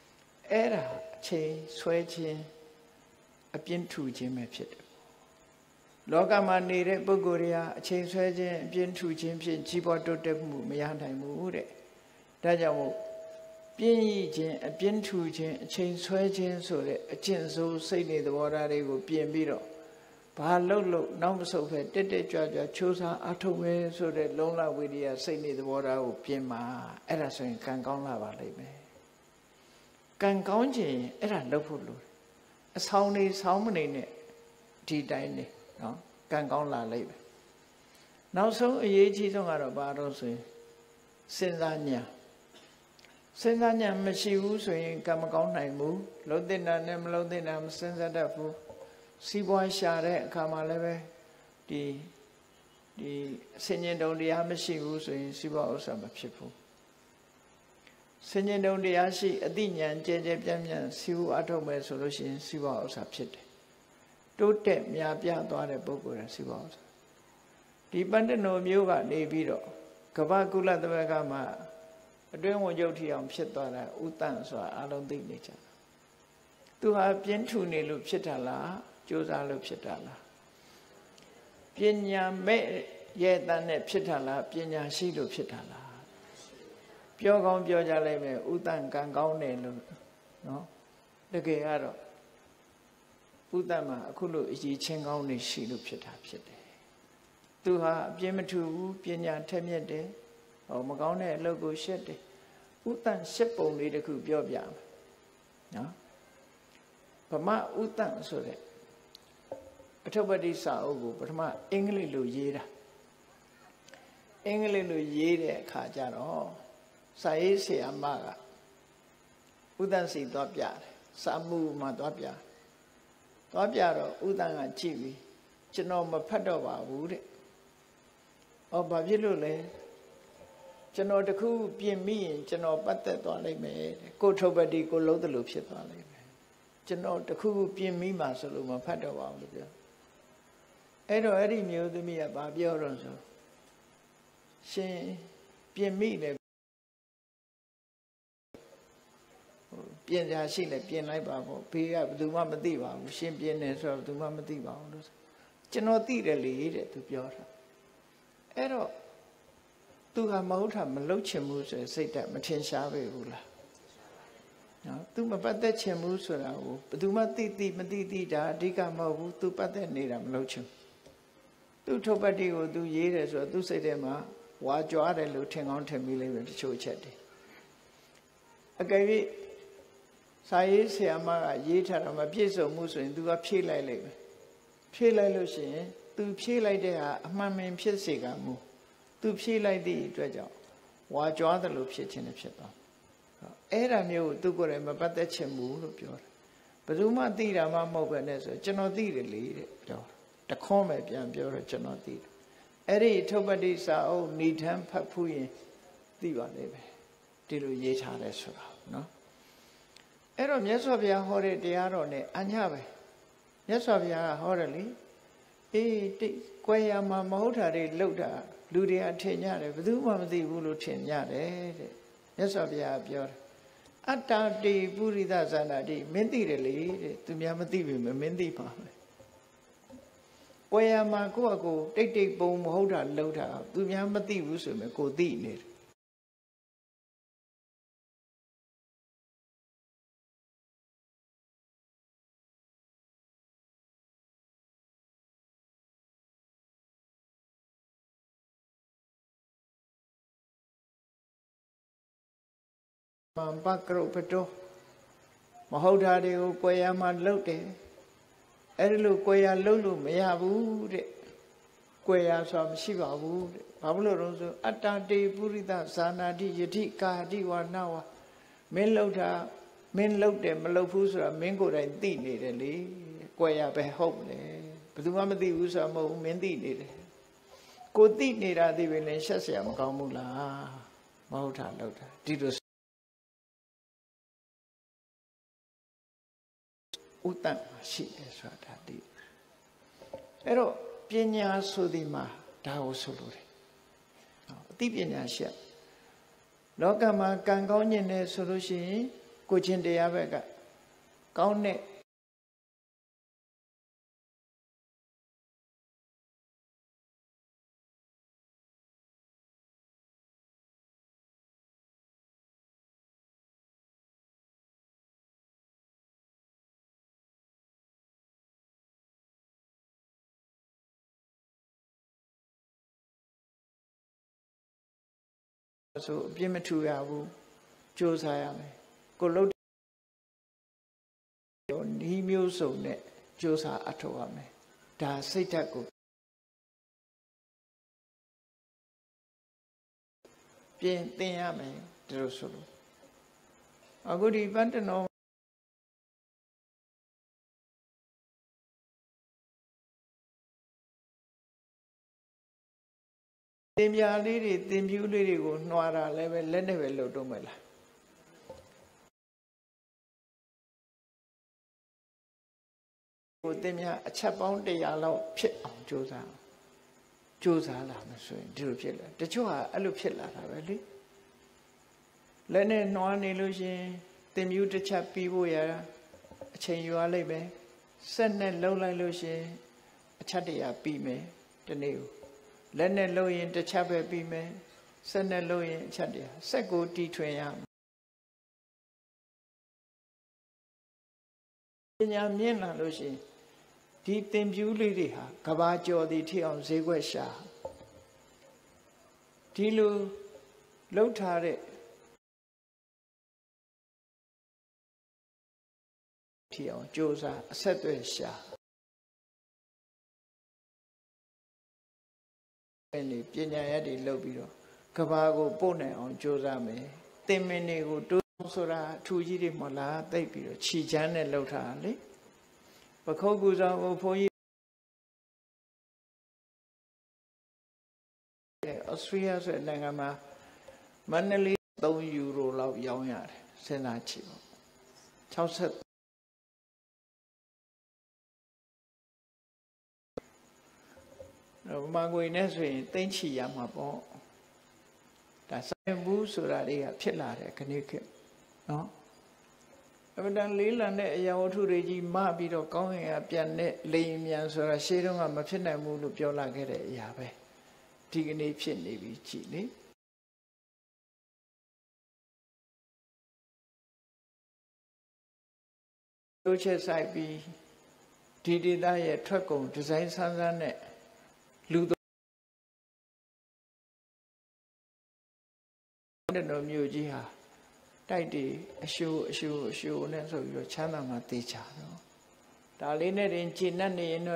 အဲ့ဒါအချိန်ဆွဲခြင်းအပြင်းထူခြင်းပဲဖြစ်တယ်လောကမှာနေတဲ့ပုဂ္ဂိုလ်တွေဟာအချိန်ဆွဲခြင်းအပြင်းထူခြင်းဖြင့်ကြီးပွားတိုးတက်မှုမရနိုင်ဘူးတဲ့ဒါကြောင့်မို့ပြင်းရည်ခြင်းအပြင်းထူခြင်းအချိန်ဆွဲခြင်းဆိုတဲ့အကျင့်ဆိုးစိတ်နေသဘောထားတွေကိုပြင်ပြီးတော့ဘာလို့လို့နောက်မဆုတ်ပဲတက်တက်ကြွကြွချိုးစားအထုတ်ပဲဆိုတဲ့လုံလဝိရိယစိတ်နေသဘောထားကိုပြင်မှာအဲ့ဒါဆိုရင်ကံကောင်းလာပါလိမ့်မယ်ကံကောင်းခြင်းအဲ့ဒါလုပ်ဖို့လိုအဆောင်နေဆောင်မနေနဲ့ဒီတိုင်းနေနော်ကံကောင်းလာလိမ့်မယ်နောက်ဆုံးအရေးကြီးဆုံးကတော့ဘာလို့ဆိုရင်စဉ်းစားဉာဏ်စဉ်းစားဉာဏ်မရှိဘူးဆိုရင်ကံမကောင်းနိုင်ဘူးလုံးတင်တာနဲ့မလုံးတင်တာမစဉ်းစားတတ်ဘူးစီးပွားရှာတဲ့အခါမှာလည်းပဲဒီဒီဆင်ញင်တုံတရားမရှိဘူးဆိုရင်စီးပွားဥစ္စာမဖြစ်ဘူးဆင်ញင်တုံတရားရှိအသိဉာဏ်ကျဲကျဲပြန့်ပြန့်စီးပွားအထုတ်မယ်ဆိုလို့ရှိရင်စီးပွားဥစ္စာဖြစ်တယ်တိုးတက်များပြားသွားတဲ့ပုဂ္ဂိုလ်ရစီးပွားဥစ္စာဒီပန္တနိုမျိုးကနေပြီးတော့ကမ္ဘာကုလသမဂ္ဂမှာအတွင်းဝင်ချုပ်ထီအောင်ဖြစ်သွားတာဥတ္တန်ဆိုတာအလုံးသိနေကြတာသူဟာပြင်းထူနေလို့ဖြစ်တာလားကြိုးစားလို့ဖြစ်တာလားပညာမဲ့ရဲ့တန်းနဲ့ဖြစ်တာလားပညာရှိလို့ဖြစ်တာလားပြောကောင်းပြောကြလိုက်မယ်ဥတ္တန်ကံကောင်းတယ်လို့နော်တကယ်ကတော့ဥတ္တန်မှာအခုလိုအရေးချင်းကောင်းနေရှိလို့ဖြစ်တာဖြစ်တယ်သူဟာအပြင်းမထူဘူးပညာထက်မြက်တယ်ဟောမကောင်းတဲ့အလုပ်ကိုရှက်တယ်ဥတ္တန်ရှစ်ပုံလေးတစ်ခုပြောပြမယ်နော်ဗမာဥတ္တန်ဆိုတဲ့အထုပ္ပတိစာအုပ်ကိုပထမအင်္ဂလိပ်လိုရေးတာအင်္ဂလိပ်လိုရေးတဲ့အခါကျတော့စာရေးဆရာမကဥတ္တန်စီသွားပြတယ်စာမှုမှာသွားပြသွားပြတော့ဥတ္တန်ကကြည့်ပြီးကျွန်တော်မဖတ်တော့ပါဘူးတဲ့။အော်ဘာဖြစ်လို့လဲကျွန်တော်တခုပြင်မိရင်ကျွန်တော်ပတ်သက်သွားလိမ့်မယ်တဲ့။ကိုထုပ္ပတိကိုလုံးတယ်လို့ဖြစ်သွားလိမ့်မယ်။ကျွန်တော်တခုပြင်မိမှဆိုလို့မဖတ်တော့ပါဘူးလို့ပြော။အဲ့တော့အဲ့ဒီမျိုးသမီးကဘာပြောတော့ဆိုရှင်ပြင်မိတယ်ပြင်ကြရှိလဲပြင်လိုက်ပါပေါ့ဘေးကဘယ်သူမှမသိပါဘူးရှင်ပြင်နေဆိုတော့ဘယ်သူမှမသိပါဘူးလို့ကျွန်တော်သိတယ်လေတဲ့သူပြောတာအဲ့တော့သူကမဟုတ်တာမလုပ်ချင်ဘူးဆိုစိတ်ဓာတ်မထင်ရှားပဲဘူးလားနော်သူမပတ်သက်ချင်ဘူးဆိုတာကိုဘယ်သူမှသိသိမသိသိတာအဓိကမဟုတ်ဘူးသူပတ်သက်နေတာမလုပ်ချင်သူထုပ္ပတိကိုသူရေးတယ်ဆိုတော့သူစိတ်ထဲမှာဝါကြွားတယ်လို့ထင်ကောင်းထင်မိလိမ့်မယ်တချို့ချက်တယ်အကယ်၍စာရေးဆရာမကရေးထားတာမပြည့်စုံမှုဆိုရင် तू ကဖြည့်လိုက်လိမ့်မယ်ဖြည့်လိုက်လို့ရှိရင် तू ဖြည့်လိုက်တဲ့ဟာအမှန်မှန်ဖြစ်စေကမူ तू ဖြည့်လိုက်သည့်အတွက်ကြောင့်ဝါကြွားတယ်လို့ဖြစ်ခြင်းနဲ့ဖြစ်သွားအဲ့ဒါမျိုးကို तू ကိုယ်တိုင်မပတ်သက်ချင်ဘူးလို့ပြောတယ်ဘယ်သူမှသိတာမှမဟုတ်ပဲနဲ့ဆိုကျွန်တော်သိတယ်လေတဲ့ပြောတခွန်းပဲပြန်ပြောတော့ကျွန်တော်သိတယ်အဲ့ဒီထုပ္ပတိစာအုပ်ဏိဌံဖတ်ဖူးရင်သိပါလိမ့်မယ်ဒီလိုရေးထားတယ်ဆိုတာနော်အဲ့တော့မြတ်စွာဘုရားဟောတဲ့တရားတော်နဲ့အညပဲမြတ်စွာဘုရားကဟောတယ်လေအေးတိတ်ကွယ်ရမှာမဟုတ်တာတွေလှုပ်တာလူတွေအထင်ရတယ်ဘယ်သူမှမသိဘူးလို့ထင်ရတယ်တဲ့မြတ်စွာဘုရားပြောတယ်အတ္တတိပုရိသဇာနာတိမင်းသိတယ်လေတဲ့သူများမသိပြီမမင်းသိပါမယ်ကွယ်ရမှာကိုယ့်အကိုတိတ်တိတ်ပုံမဟုတ်တာလှုပ်တာသူများမသိဘူးဆိုရင်ကိုသိနေတယ်မံပကရုပတောမဟုတ်တာတွေကိုကွယ်ရမှာလှုပ်တယ်အဲ့ဒီလိုကွယ်ရလှုပ်လို့မရဘူးတဲ့ကွယ်ရဆိုတာမရှိပါဘူးတဲ့ဘာလို့လဲဆိုအတ္တတေပုရိသဇာနာတိယတိကာတိဝနဝမင်းလှုပ်တာမင်းလှုပ်တယ်မလှုပ်ဘူးဆိုတာမင်းကိုယ်တိုင်သိနေတယ်လေကွယ်ရပဲဟုတ်တယ်ဘယ်သူမှမသိဘူးဆိုတာမဟုတ်ဘူးမင်းသိနေတယ်ကိုသိနေတာသိပဲလေရှက်เสียမကောင်းဘူးလားမဟုတ်တာလှုပ်တာဒီလိုဥတ္တရှိတယ်ဆိုတာဒီအဲ့တော့ပညာဆိုဒီမှာဒါကိုဆိုလို့တယ်အသိပညာရှိလောကမှာကံကောင်းခြင်းနဲ့ဆိုလို့ရှိရင်ကိုချင်းတရားဘက်ကကောင်းတဲ့ဆိုအပြစ်မထူရဘူးကြိုးစားရမယ်ကိုလှုပ်ဒီမျိုးစုံနဲ့ကြိုးစားအထောက်ရမယ်ဒါစိတ်ဓာတ်ကိုပြင်သင်ရမယ်ဒီလိုဆိုလို့အခုဒီပတ္တနောတင်ပြလေးတွေတင်ပြူးလေးတွေကိုနှွာတာလည်းပဲလက်နဲ့ပဲလှုပ်တော့မယ်လားကိုတင်ပြအချက်ပေါင်းတရာလောက်ဖြစ်အောင်ကြိုးစားကြိုးစားလာမှဆိုရင်ဒီလိုဖြစ်လာတချို့ဟာအဲ့လိုဖြစ်လာတာပဲလေလက်နဲ့နှွာနေလို့ရှင်တင်ပြူးတစ်ချက်ပြီးဖို့ရအချိန်ယူရလိမ့်မယ်ဆက်နဲ့လှုပ်လိုက်လို့ရှင်အချက်တရာပြီးမယ်ဒီနေ့ကိုလက်နဲ့လှုပ်ရင်တစ်ချက်ပဲပြီးမယ်ဆက်နဲ့လှုပ်ရင်အချက်တည်းဆက်ကိုတီထွင်ရပညာမြင့်လာလို့ရှိရင်ဒီသင်ပြူးလေးတွေဟာကဘာကျော်သည်ထိအောင်ဈေးကွက်ရှာဒီလိုလှုပ်ထားတဲ့ထိအောင်ကြိုးစားအဆက်အသွယ်ရှာနေပညာရည်တွေလုပ်ပြီးတော့ကဘာကိုပို့နိုင်အောင်ကြိုးစားမယ်သင်္မင်းတွေကိုတိုးဆိုတာအထူကြီးတွေမလားသိပ်ပြီးတော့ခြိချမ်းနဲ့လှုပ်ထားလေပခုတ်ကူဆောင်ကိုဘုန်းကြီးဩစတြေးလျဆိုတဲ့နိုင်ငံမှာမန္တလေးသုံးယူရိုလောက်ရောင်းရတယ်စဉ်းစားကြည့်ပေါ့၆၀မငွေနဲ့ဆိုရင်သိမ့်ချီရမှာပေါ့ဒါဆိုင်ဘူးဆိုတာတွေကဖြစ်လာတယ်ခဏခေတ်နော်အမှန်တန်လေးလံတဲ့အရာဝတ္ထုတွေကြီးမပြီးတော့ကောင်းကင်ကပြန်တဲ့လိမ်မြန်ဆိုတာရှေးတုန်းကမဖြစ်နိုင်ဘူးလို့ပြောလာခဲ့တဲ့အရာပဲဒီကနေ့ဖြစ်နေပြီကြည်လေတို့ချက်ဆိုင်ပြီးဒီဒေသရဲ့ထွက်ကုန်ဒီဇိုင်းဆန်းဆန်းနဲ့လူတဲ့တော်မျိုးကြီးဟာတိုက်တည်အရှူအရှူအရှူနဲ့ဆိုပြီးတော့ချမ်းသာမှသိချတော့ဒါလေးနဲ့တင်ကျင့်တတ်နေရင်တော့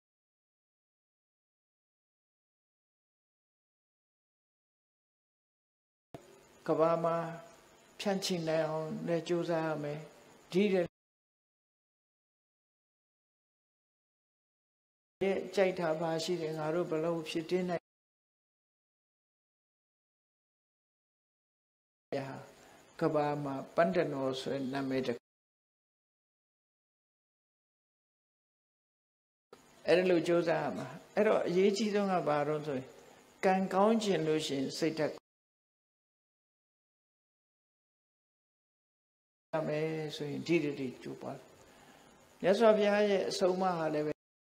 ကဘာမှာဖြန့်ချိနိုင်အောင်လည်းကြိုးစားရမယ်ဒီတဲ့ရဲ့ကြိုက်တာပါရှိတယ်ငါတို့ဘလို့ဖြစ်တင်းနိုင်ရာကဘာမှာပန္တနောဆိုတဲ့နာမည်တအဲ့ဒါလို့ကြိုးစားရမှာအဲ့တော့အရေးကြီးဆုံးကဘာလို့ဆိုရင်ကံကောင်းခြင်းလို့ရှိရင်စိတ်ဓာတ်ရမယ်ဆိုရင်ဒီတိကျိုးပါမြတ်စွာဘုရားရဲ့အဆုံးအမဟာလည်း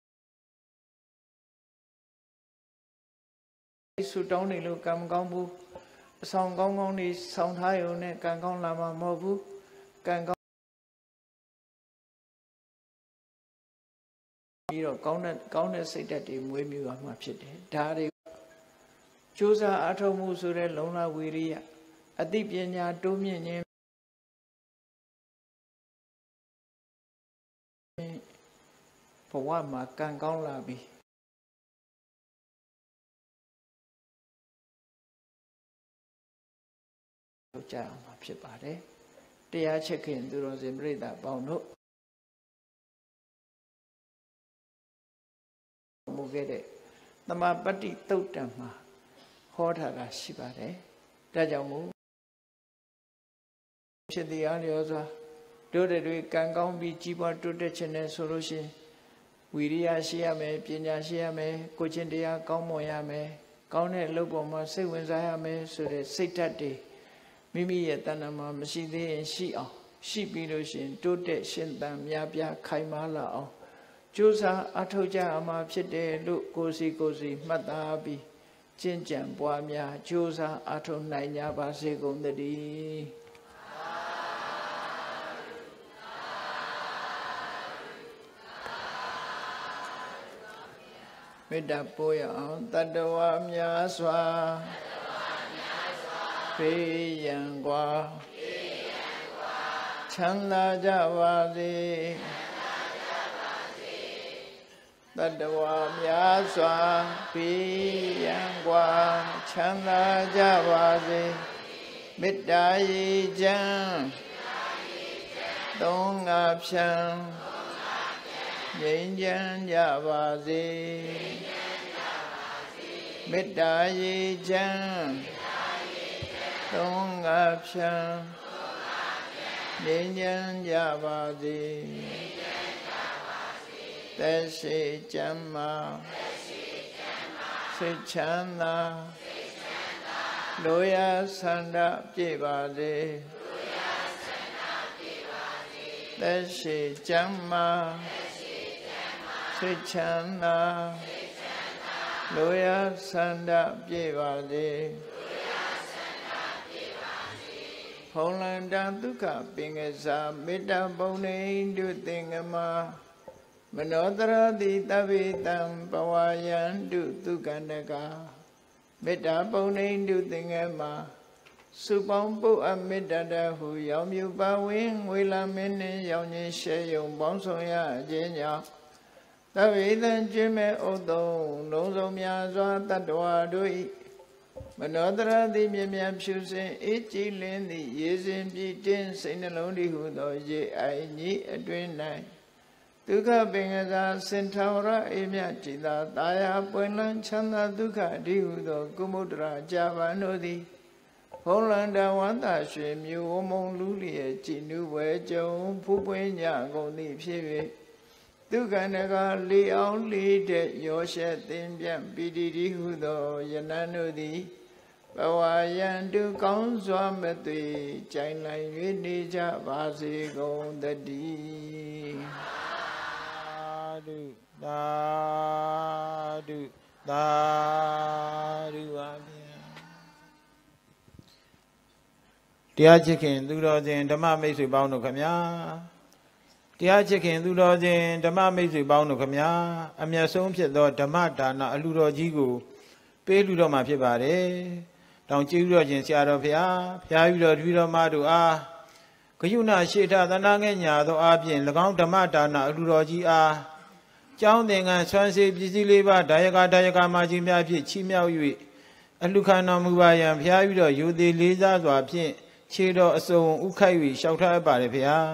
ဆူတောင်းနေလို့ကံမကောင်းဘူးအဆောင်ကောင်းကောင်းနေဆောင်ထားရုံနဲ့ကံကောင်းလာမှာမဟုတ်ဘူးကံကောင်းပြီးတော့ကောင်းတဲ့ကောင်းတဲ့စိတ်ဓာတ်တွေမွေးမြူရမှာဖြစ်တယ်ဒါတွေကြိုးစားအားထုတ်မှုဆိုတဲ့လုံလဝီရိယအသိပညာတိုးမြင့်ခြင်းဘဝမှာကံကောင်းလာပြီကြအောင်မှာဖြစ်ပါတယ်တရားချက်ခင်သူတော်စင်ပြိဿပေါင်းတို့မူခဲ့တဲ့သမပတ္တိသုတ်တံမှာဟောထားတာရှိပါတယ်ဒါကြောင့်မို့ဖြစ်တရားလျောစွာတို့တွေကံကောင်းပြီးကြီးပွားတိုးတက်ခြင်းနဲ့ဆိုလို့ရှိရင်ဝီရိယရှိရမယ်ပညာရှိရမယ်ကိုချင်းတရားကောင်းမွန်ရမယ်ကောင်းတဲ့အလုပ်ပေါ်မှာစိတ်ဝင်စားရမယ်ဆိုတဲ့စိတ်ဓာတ်တွေမိမိရဲ့တဏ္ဍာမှာမရှိသေးရင်ရှိအောင်ရှိပြီးလို့ရှင်တိုးတက်ရှင်သန်များပြားခိုင်မာလာအောင်ကြိုးစားအထောက်ကြအမှာဖြစ်တယ်လို့ကိုယ်စီကိုယ်စီမှတ်သားပြီးကျင့်ကြံပွားများကြိုးစားအထောက်နိုင်ကြပါစေကုန်သတည်းမေတ္တာပို့ရအောင်တတ္တဝါများစွာဖေးရန်กว่าချမ်းသာကြပါစေတတ္တဝါများစွာဖေးရန်กว่าချမ်းသာကြပါစေမေတ္တာရေချမ်းသုံးငါဖြံငြိမ်းချမ်းကြပါစေမေတ္တာရေချမ်းသုံးငါဖြံငြိမ်းချမ်းကြပါစေသက်ရှိချမ်းသာစိတ်ချမ်းသာလိုရာဆန္ဒပြည့်ပါစေသက်ရှိချမ်းသာစိတ်ချမ်းသာလိုရာဆန္ဒပြည့်ပါစေဖုံးလန္တာဒုက္ခပင်ကစားမေတ္တာပုံနေတုသင်္ကမမနောတရတိတဗ္ဗေတံဘဝယန္တုဒုက္ခန္တကမေတ္တာပုံနေတုသင်္ကမစုပေါင်းပုအမေတ္တာတဟုရောင်မြူပါဝင်ငွေလာမင်းနှင့်ရောင်ခြင်းရှဲယုံပေါင်းဆောင်ရခြင်းကြောင့်သဗ္ဗေတံကျွမ်းမဲ့ဥသုံးလုံးစုံများစွာတတ္တဝါတို့၏မနောတရတိမြမြဖြူစင်အေးကြည်လင်းသည့်ရေစဉ်ပြည့်တင်းစိတ်နှလုံးတည်းဟုသောရေအိုင်ကြီးအတွင်၌ဒုက္ခပင်ကစားစင်ထာဝရအေးမြကြည်သာတာယာပွင့်လန်းချမ်းသာဒုက္ခတည်းဟုသောကုမုဒ္ဒရာကြာပန်တို့သည်ဖုံးလန္တာဝန္တာရွှေမြို့ဝမုံလူလျက်ကြည်နုဝဲကြုံဖူးပွင့်ကြကုန်သည်ဖြစ်၍ဒုက္ခနကလီအောင်လီတဲ့ရောရှက်သင်ပြန့်ပီတိတိဟုသောယနန်တို့သည်ဘဝယံတုကောင်းစွာမသွေကြိုင်လိုက်၍နေကြပါစေကုန်သတည်းသာဓုသာဓုသာဓုပါဗျာတရားချစ်ခင်သူတော်စင်ဓမ္မမိတ်ဆွေပေါင်းတို့ခမညာတရားချစ်ခင်သူတော်စင်ဓမ္မမိတ်ဆွေပေါင်းတို့ခမညာအမျက်ဆုံးဖြစ်သောဓမ္မဒါနအလှတော်ကြီးကိုပေးလူတော်မှာဖြစ်ပါတယ်တောင်ကြည်တော်ခြင်းဆရာတော်ဖျားဖျားယူတော်တပည့်တော်မတို့အားဂယုဏရှေထသနာငဲ့ညာသောအပြင်၎င်းဓမ္မဒါနအလှတော်ကြီးအားကျောင်းသင်္ကန်းဆွမ်းစေပစ္စည်းလေးပါးဒါယကဒါယကမကြီးများဖြင့်ချီးမြှောက်၍အလှခံတော်မူပါရန်ဖျားယူတော်ယူသည်လေးစားစွာဖြင့်ခြေတော်အစုံဥခိုက်၍လျှောက်ထားပါတယ်ဖျား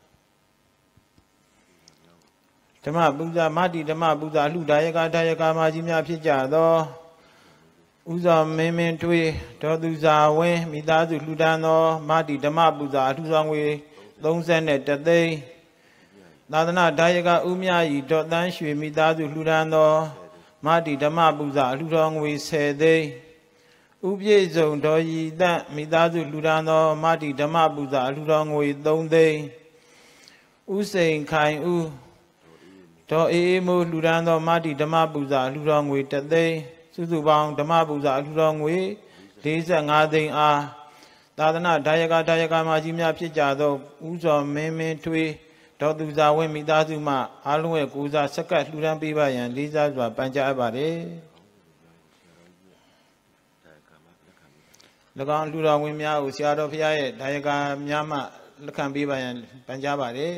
ဓမ္မပူဇာမတိဓမ္မပူဇာအလှဒါယကဒါယကမကြီးများဖြစ်ကြသောဥဇောမင်းမင်းထွေးဒေါ်သူဇာဝင်းမိသားစုလှူဒန်းသောမတိဓမ္မပူဇာအလှဆောင်ငွေသုံးဆယ်နဲ့တသိန်းသာသနာဒါယကဥမြဤဒေါ်တန်းရွှေမိသားစုလှူဒန်းသောမတိဓမ္မပူဇာအလှဆောင်ငွေဆယ်သိန်းဥပြည့်စုံဒေါ်ရီတန့်မိသားစုလှူဒန်းသောမတိဓမ္မပူဇာအလှဆောင်ငွေသုံးသိန်းဥစိန်ခိုင်ဦးဒေါ်အေးအေးမိုးလှူဒန်းသောမတိဓမ္မပူဇာအလှဆောင်ငွေတသိန်းစုစုပေါင်းဓမ္မပူဇာအလှတော်ငွေလေးဆယ်ငါးသိန်းအားသာသနာဒါယကဒါယကမကြီးများဖြစ်ကြသောဥဇော်မင်းမင်းထွေးဒေါ်သူဇာဝင်းမိသားစုမှအားလုံးရဲ့ကိုးစားဆက်ကပ်လှူဒန်းပေးပါရန်လေးစားစွာပန်ကြားအပ်ပါတယ်၎င်းလှူတော်ဝင်များကိုဆရာတော်ဖျားရဲ့ဒါယကများမှလက်ခံပေးပါရန်ပန်ကြားပါတယ်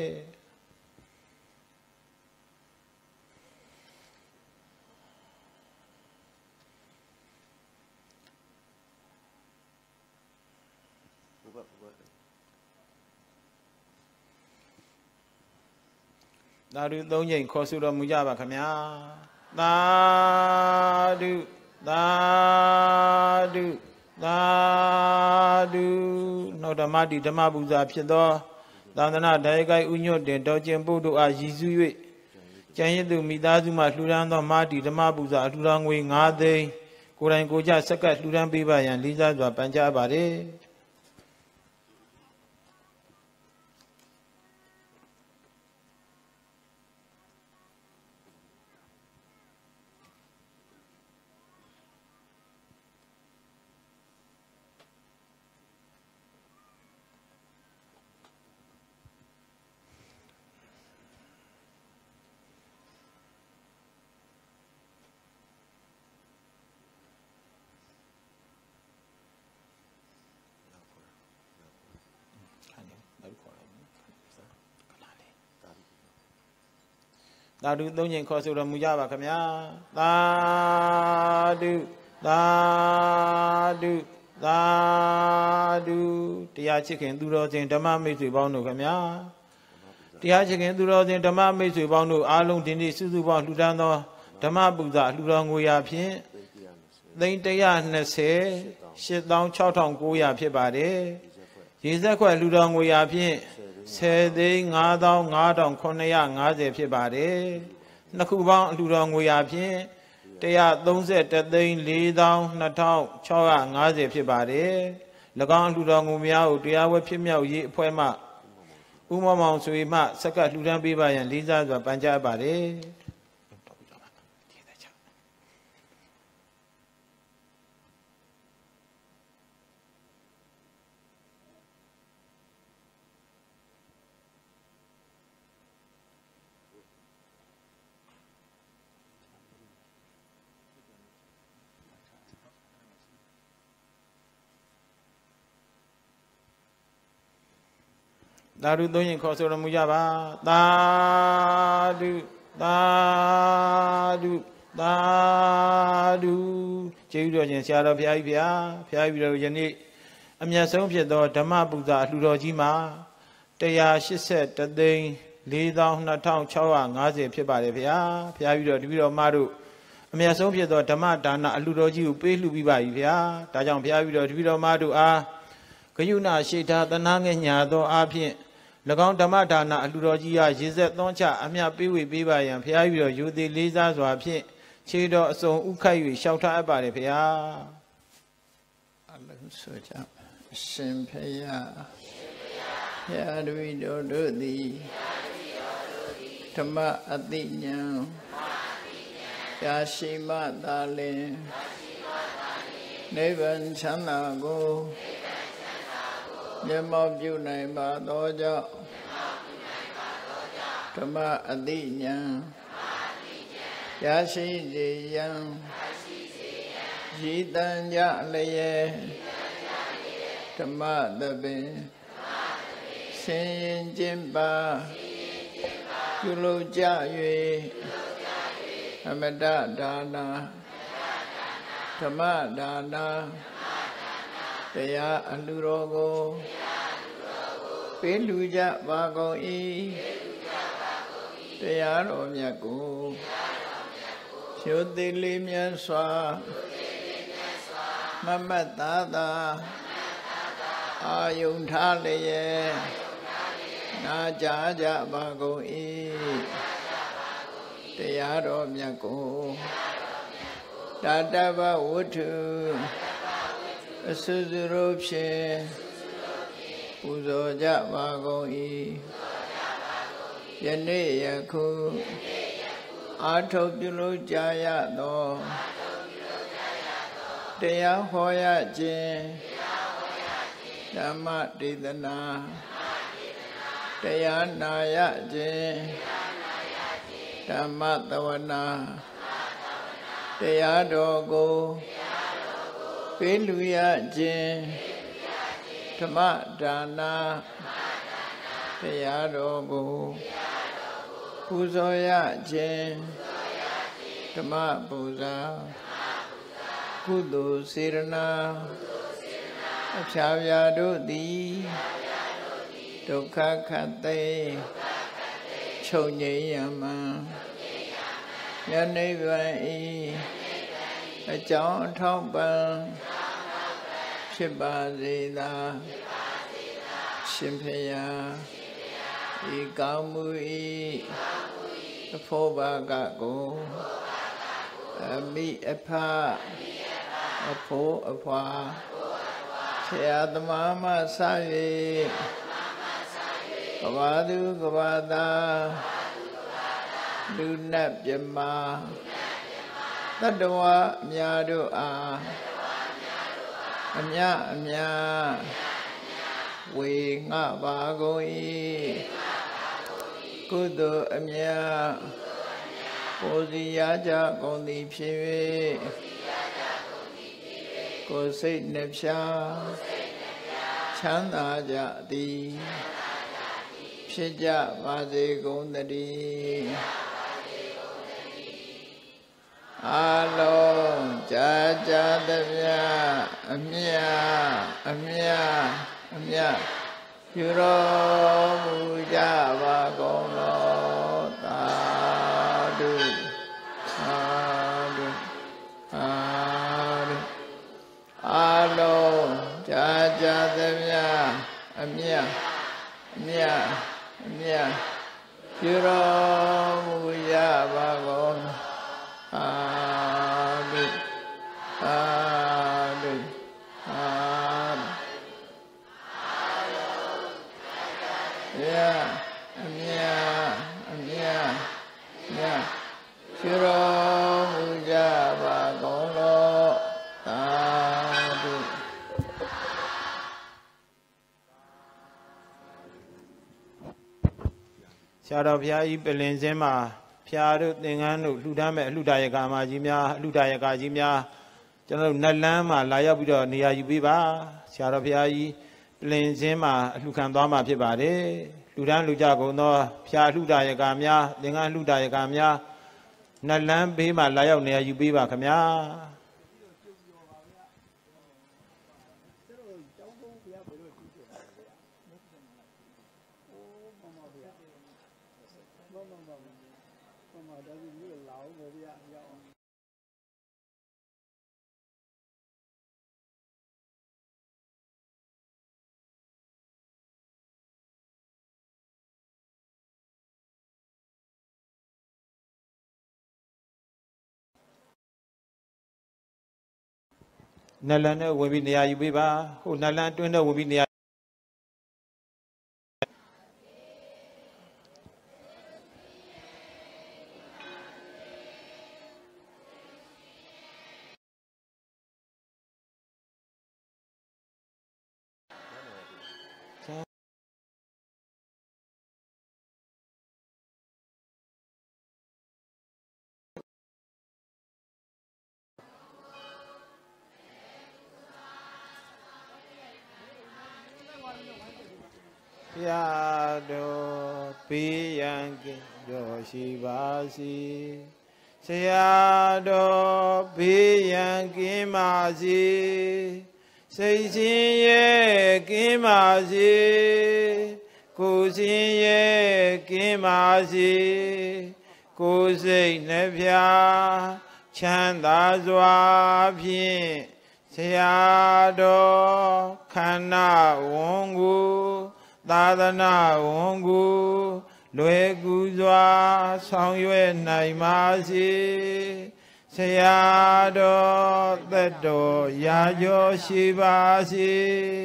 သာဓုသုံးချိန်ခေါ်ဆိုတော်မူကြပါခမညာသာဓုသာဓုသာဓုနောက်ဓမ္မတိဓမ္မပူဇာဖြစ်သောသာသနာဒါယကိုင်ဥညွတ်တင်တော်ကျင်ပုဒ်တို့အားရည်စူး၍ကျန်ရည်သူမိသားစုမှလှူဒန်းသောမာတိဓမ္မပူဇာအလှူတော်ငွေငါးသိန်းကိုယ်တိုင်ကိုယ်ကျဆက်ကပ်လှူဒန်းပေးပါရန်လေးစားစွာပန်ကြားပါတယ်သာဓုသုံးချိန်ခေါ်ဆိုတော်မူကြပါခင်ဗျာသာဓုသာဓုသာဓုတရားချစ်ခင်သူတော်စင်ဓမ္မမိတ်ဆွေပေါင်းတို့ခင်ဗျာတရားချစ်ခင်သူတော်စင်ဓမ္မမိတ်ဆွေပေါင်းတို့အားလုံးဒီနေ့စုစုပေါင်းလှူဒါန်းသောဓမ္မပူဇာလှူတော်ငွေရာဖြင့်သိန်းတစ်ရာနှစ်ဆယ်ရှစ်သောင်းခြောက်ထောင်ကိုးရာဖြစ်ပါတယ်ရေစက်ခွက်လှူတော်ငွေရာဖြင့်ဆယ်သိန်းငါးသောင်းငါးထောင်ခုနှစ်ရာငါးဆယ်ဖြစ်ပါတယ်နှစ်ခုပေါင်းလှူတော်ငွေရာဖြင့်တစ်ရာသုံးဆယ်တစ်သိန်းလေးသောင်းနှစ်ထောင်ခြောက်ရာငါးဆယ်ဖြစ်ပါတယ်၎င်းလှူတော်ငွေများကိုတရားဝဲဖြစ်မြောက်ရေးအဖွဲ့မှဥမမောင်ဆွေမှစက္ကလှူဒန်းပေးပါရန်လေးစားစွာပန်ကြားပါတယ်သာဓုသုံးရင်ခေါ်ဆိုတော်မူကြပါသာဓုသာဓုသာဓုကျေးဇူးတော်ရှင်ဆရာတော်ဘုရားကြီးဗျာဘုရားကြီးတော်ယနေ့အမြတ်ဆုံးဖြစ်သောဓမ္မပူဇာအလှူတော်ကြီးမှာတစ်ရာရှစ်ဆယ်တစ်သိန်းလေးသောင်းနှစ်ထောင်ခြောက်ရာငါးဆယ်ဖြစ်ပါတယ်ဗျာဘုရားကြီးတော်တပည့်တော်မတို့အမြတ်ဆုံးဖြစ်သောဓမ္မဒါနအလှူတော်ကြီးကိုပေးလှူပြီးပါပြီဗျာဒါကြောင့်ဘုရားကြီးတော်တပည့်တော်မတို့အားဂယုဏရှိတာသနာငယ်ညာသောအားဖြင့်၎င်းဓမ္မဒါနအလှူတော်ကြီးအားရေဆက်သွန်းချအမြတ်ပေးဝေပေးပါရန်ဘုရားကြီးတော်ယူသည်လေးစားစွာဖြင့်ခြေတော်အစုံဥခိုက်၍လျှောက်ထားအပ်ပါတယ်ဘုရားအလုံးဆိုကြအရှင်ဘုရားဘုရားတပည့်တော်တို့သည်ဓမ္မအသိဉာဏ်ရာရှိမှသာလင်နိဗ္ဗာန်ချမ်းသာကိုမျက်မှောက်ပြုနိုင်ပါသောကြောင့်ဓမ္မအသိဉာဏ်ရရှိစေရန်ရည်တန်ကြလျက်ဓမ္မသဘင်ဆင်ရင်ကျင့်ပါပြုလုပ်ကြ၍အမတဒါနာဓမ္မဒါနာတရားအလှူတော်ကိုပေးလူကြပါကုန်၏တရားတော်မြတ်ကိုရိုသေလေးမြတ်စွာမမတ်သားသာအာယုန်ထားလျက်နာကြားကြပါကုန်၏တရားတော်မြတ်ကိုတတဗ္ဗဝတ္ထုအစွစွတို့ဖြင့်ပူဇော်ကြပါကုန်၏ယနေ့ယခုအာထုပ်ပြုလုပ်ကြရသောတရားဟောရခြင်းဓမ္မဒေသနာတရားနာရခြင်းဓမ္မသဝနာတရားတော်ကိုပေးလူရခြင်းဓမ္မဒါနာတရားတော်ကိုပူဇော်ရခြင်းဓမ္မပူဇာကုသိုလ်စေရနာအဖြာဖြာတို့သည်ဒုက္ခခတ်သိချုပ်ငြိမ်းရမှန်ယနိဗ္ဗာန်ဤအကြောင်းအထောက်ပံ့ဖြစ်ပါစေသာရှင်ဖယားဤကောင်းမှုဤအဖို့ဘာကကိုအမိအဖအဖို့အဖွာဆရာသမားမှစ၍ကဘာသူကဘာသာလူနတ်မြမတတ္တဝါအများတို့အားအမြအများဝေငှပါကုန်၏ကုသိုလ်အမြတ်ကိုယ်စီရကြကုန်သည်ဖြစ်၍ကိုယ်စိတ်နှဖျားချမ်းသာကြသည်ဖြစ်ကြပါစေကုန်သတည်းအာလုံးကြာကြာသမျှအမြအမြအမြပြုတော်မူကြပါကုန်လောသာဓုသာဓုသာဓုအာလုံးကြာကြာသမျှအမြအမြအမြပြုတော်မူကြပါကုန်သာဓုသာဓုသာဓုယအမြအမြမြပြုတော်မူကြပါကုန်လောသာဓုဆရာတော်ဘုရားကြီးပလင်စင်းမှာဖျားတို့သင်္ကန်းတို့လှူဒန်းမဲ့အလှူဒါယကာမကြီးများအလှူဒါယကာကြီးများကျွန်တော်တို့နတ်လန်းမှာလာရောက်ပြီးတော့နေရာယူပေးပါဆရာတော်ဘုရားကြီးပလင်စင်းမှာအလှူခံသွားမှာဖြစ်ပါတယ်လှူဒန်းလှူကြကုန်သောဖျားလှူဒါယကာများသင်္ကန်းလှူဒါယကာများနတ်လန်းဘေးမှာလာရောက်နေရာယူပေးပါခင်ဗျာနတ်လန်းနဲ့ဝင်ပြီးနေရာယူပေးပါဟိုနတ်လန်းအတွင်းနဲ့ဝင်ပြီးနေရာရာတော်ပေးရန်ကင်တော်ရှိပါစေဆရာတော်ပေးရန်ကင်ပါစေစိတ်ချင်းရဲ့ကင်ပါစေကိုယ်ချင်းရဲ့ကင်ပါစေကိုယ်စိတ်နှပြချမ်းသာစွာဖြင့်ဆရာတော်ခန္ဓာဝန်ကိုသာသနာဝန်ကိုလွယ်ကူစွာဆောင်ရွက်နိုင်ပါစေဆရာတော်သက်တော်ရာကျော်ရှိပါစေ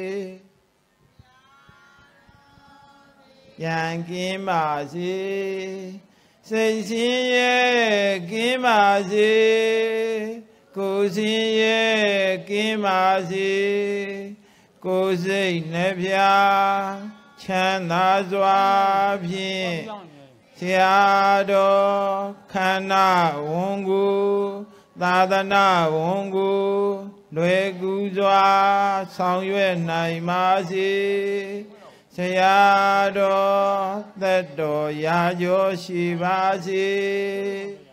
ရန်ကင်းပါစေစိတ်ရှင်ရဲ့ကင်းပါစေကိုယ်ရှင်ရဲ့ကင်းပါစေကိုယ်စိတ်နှပြချမ်းသာစွာဖြင့်ဆရာတော်ခန္ဓာဝန်ကိုသာသနာဝန်ကိုလွယ်ကူစွာဆောင်ရွက်နိုင်ပါစေဆရာတော်သက်တော်ရာကျော်ရှိပါစေ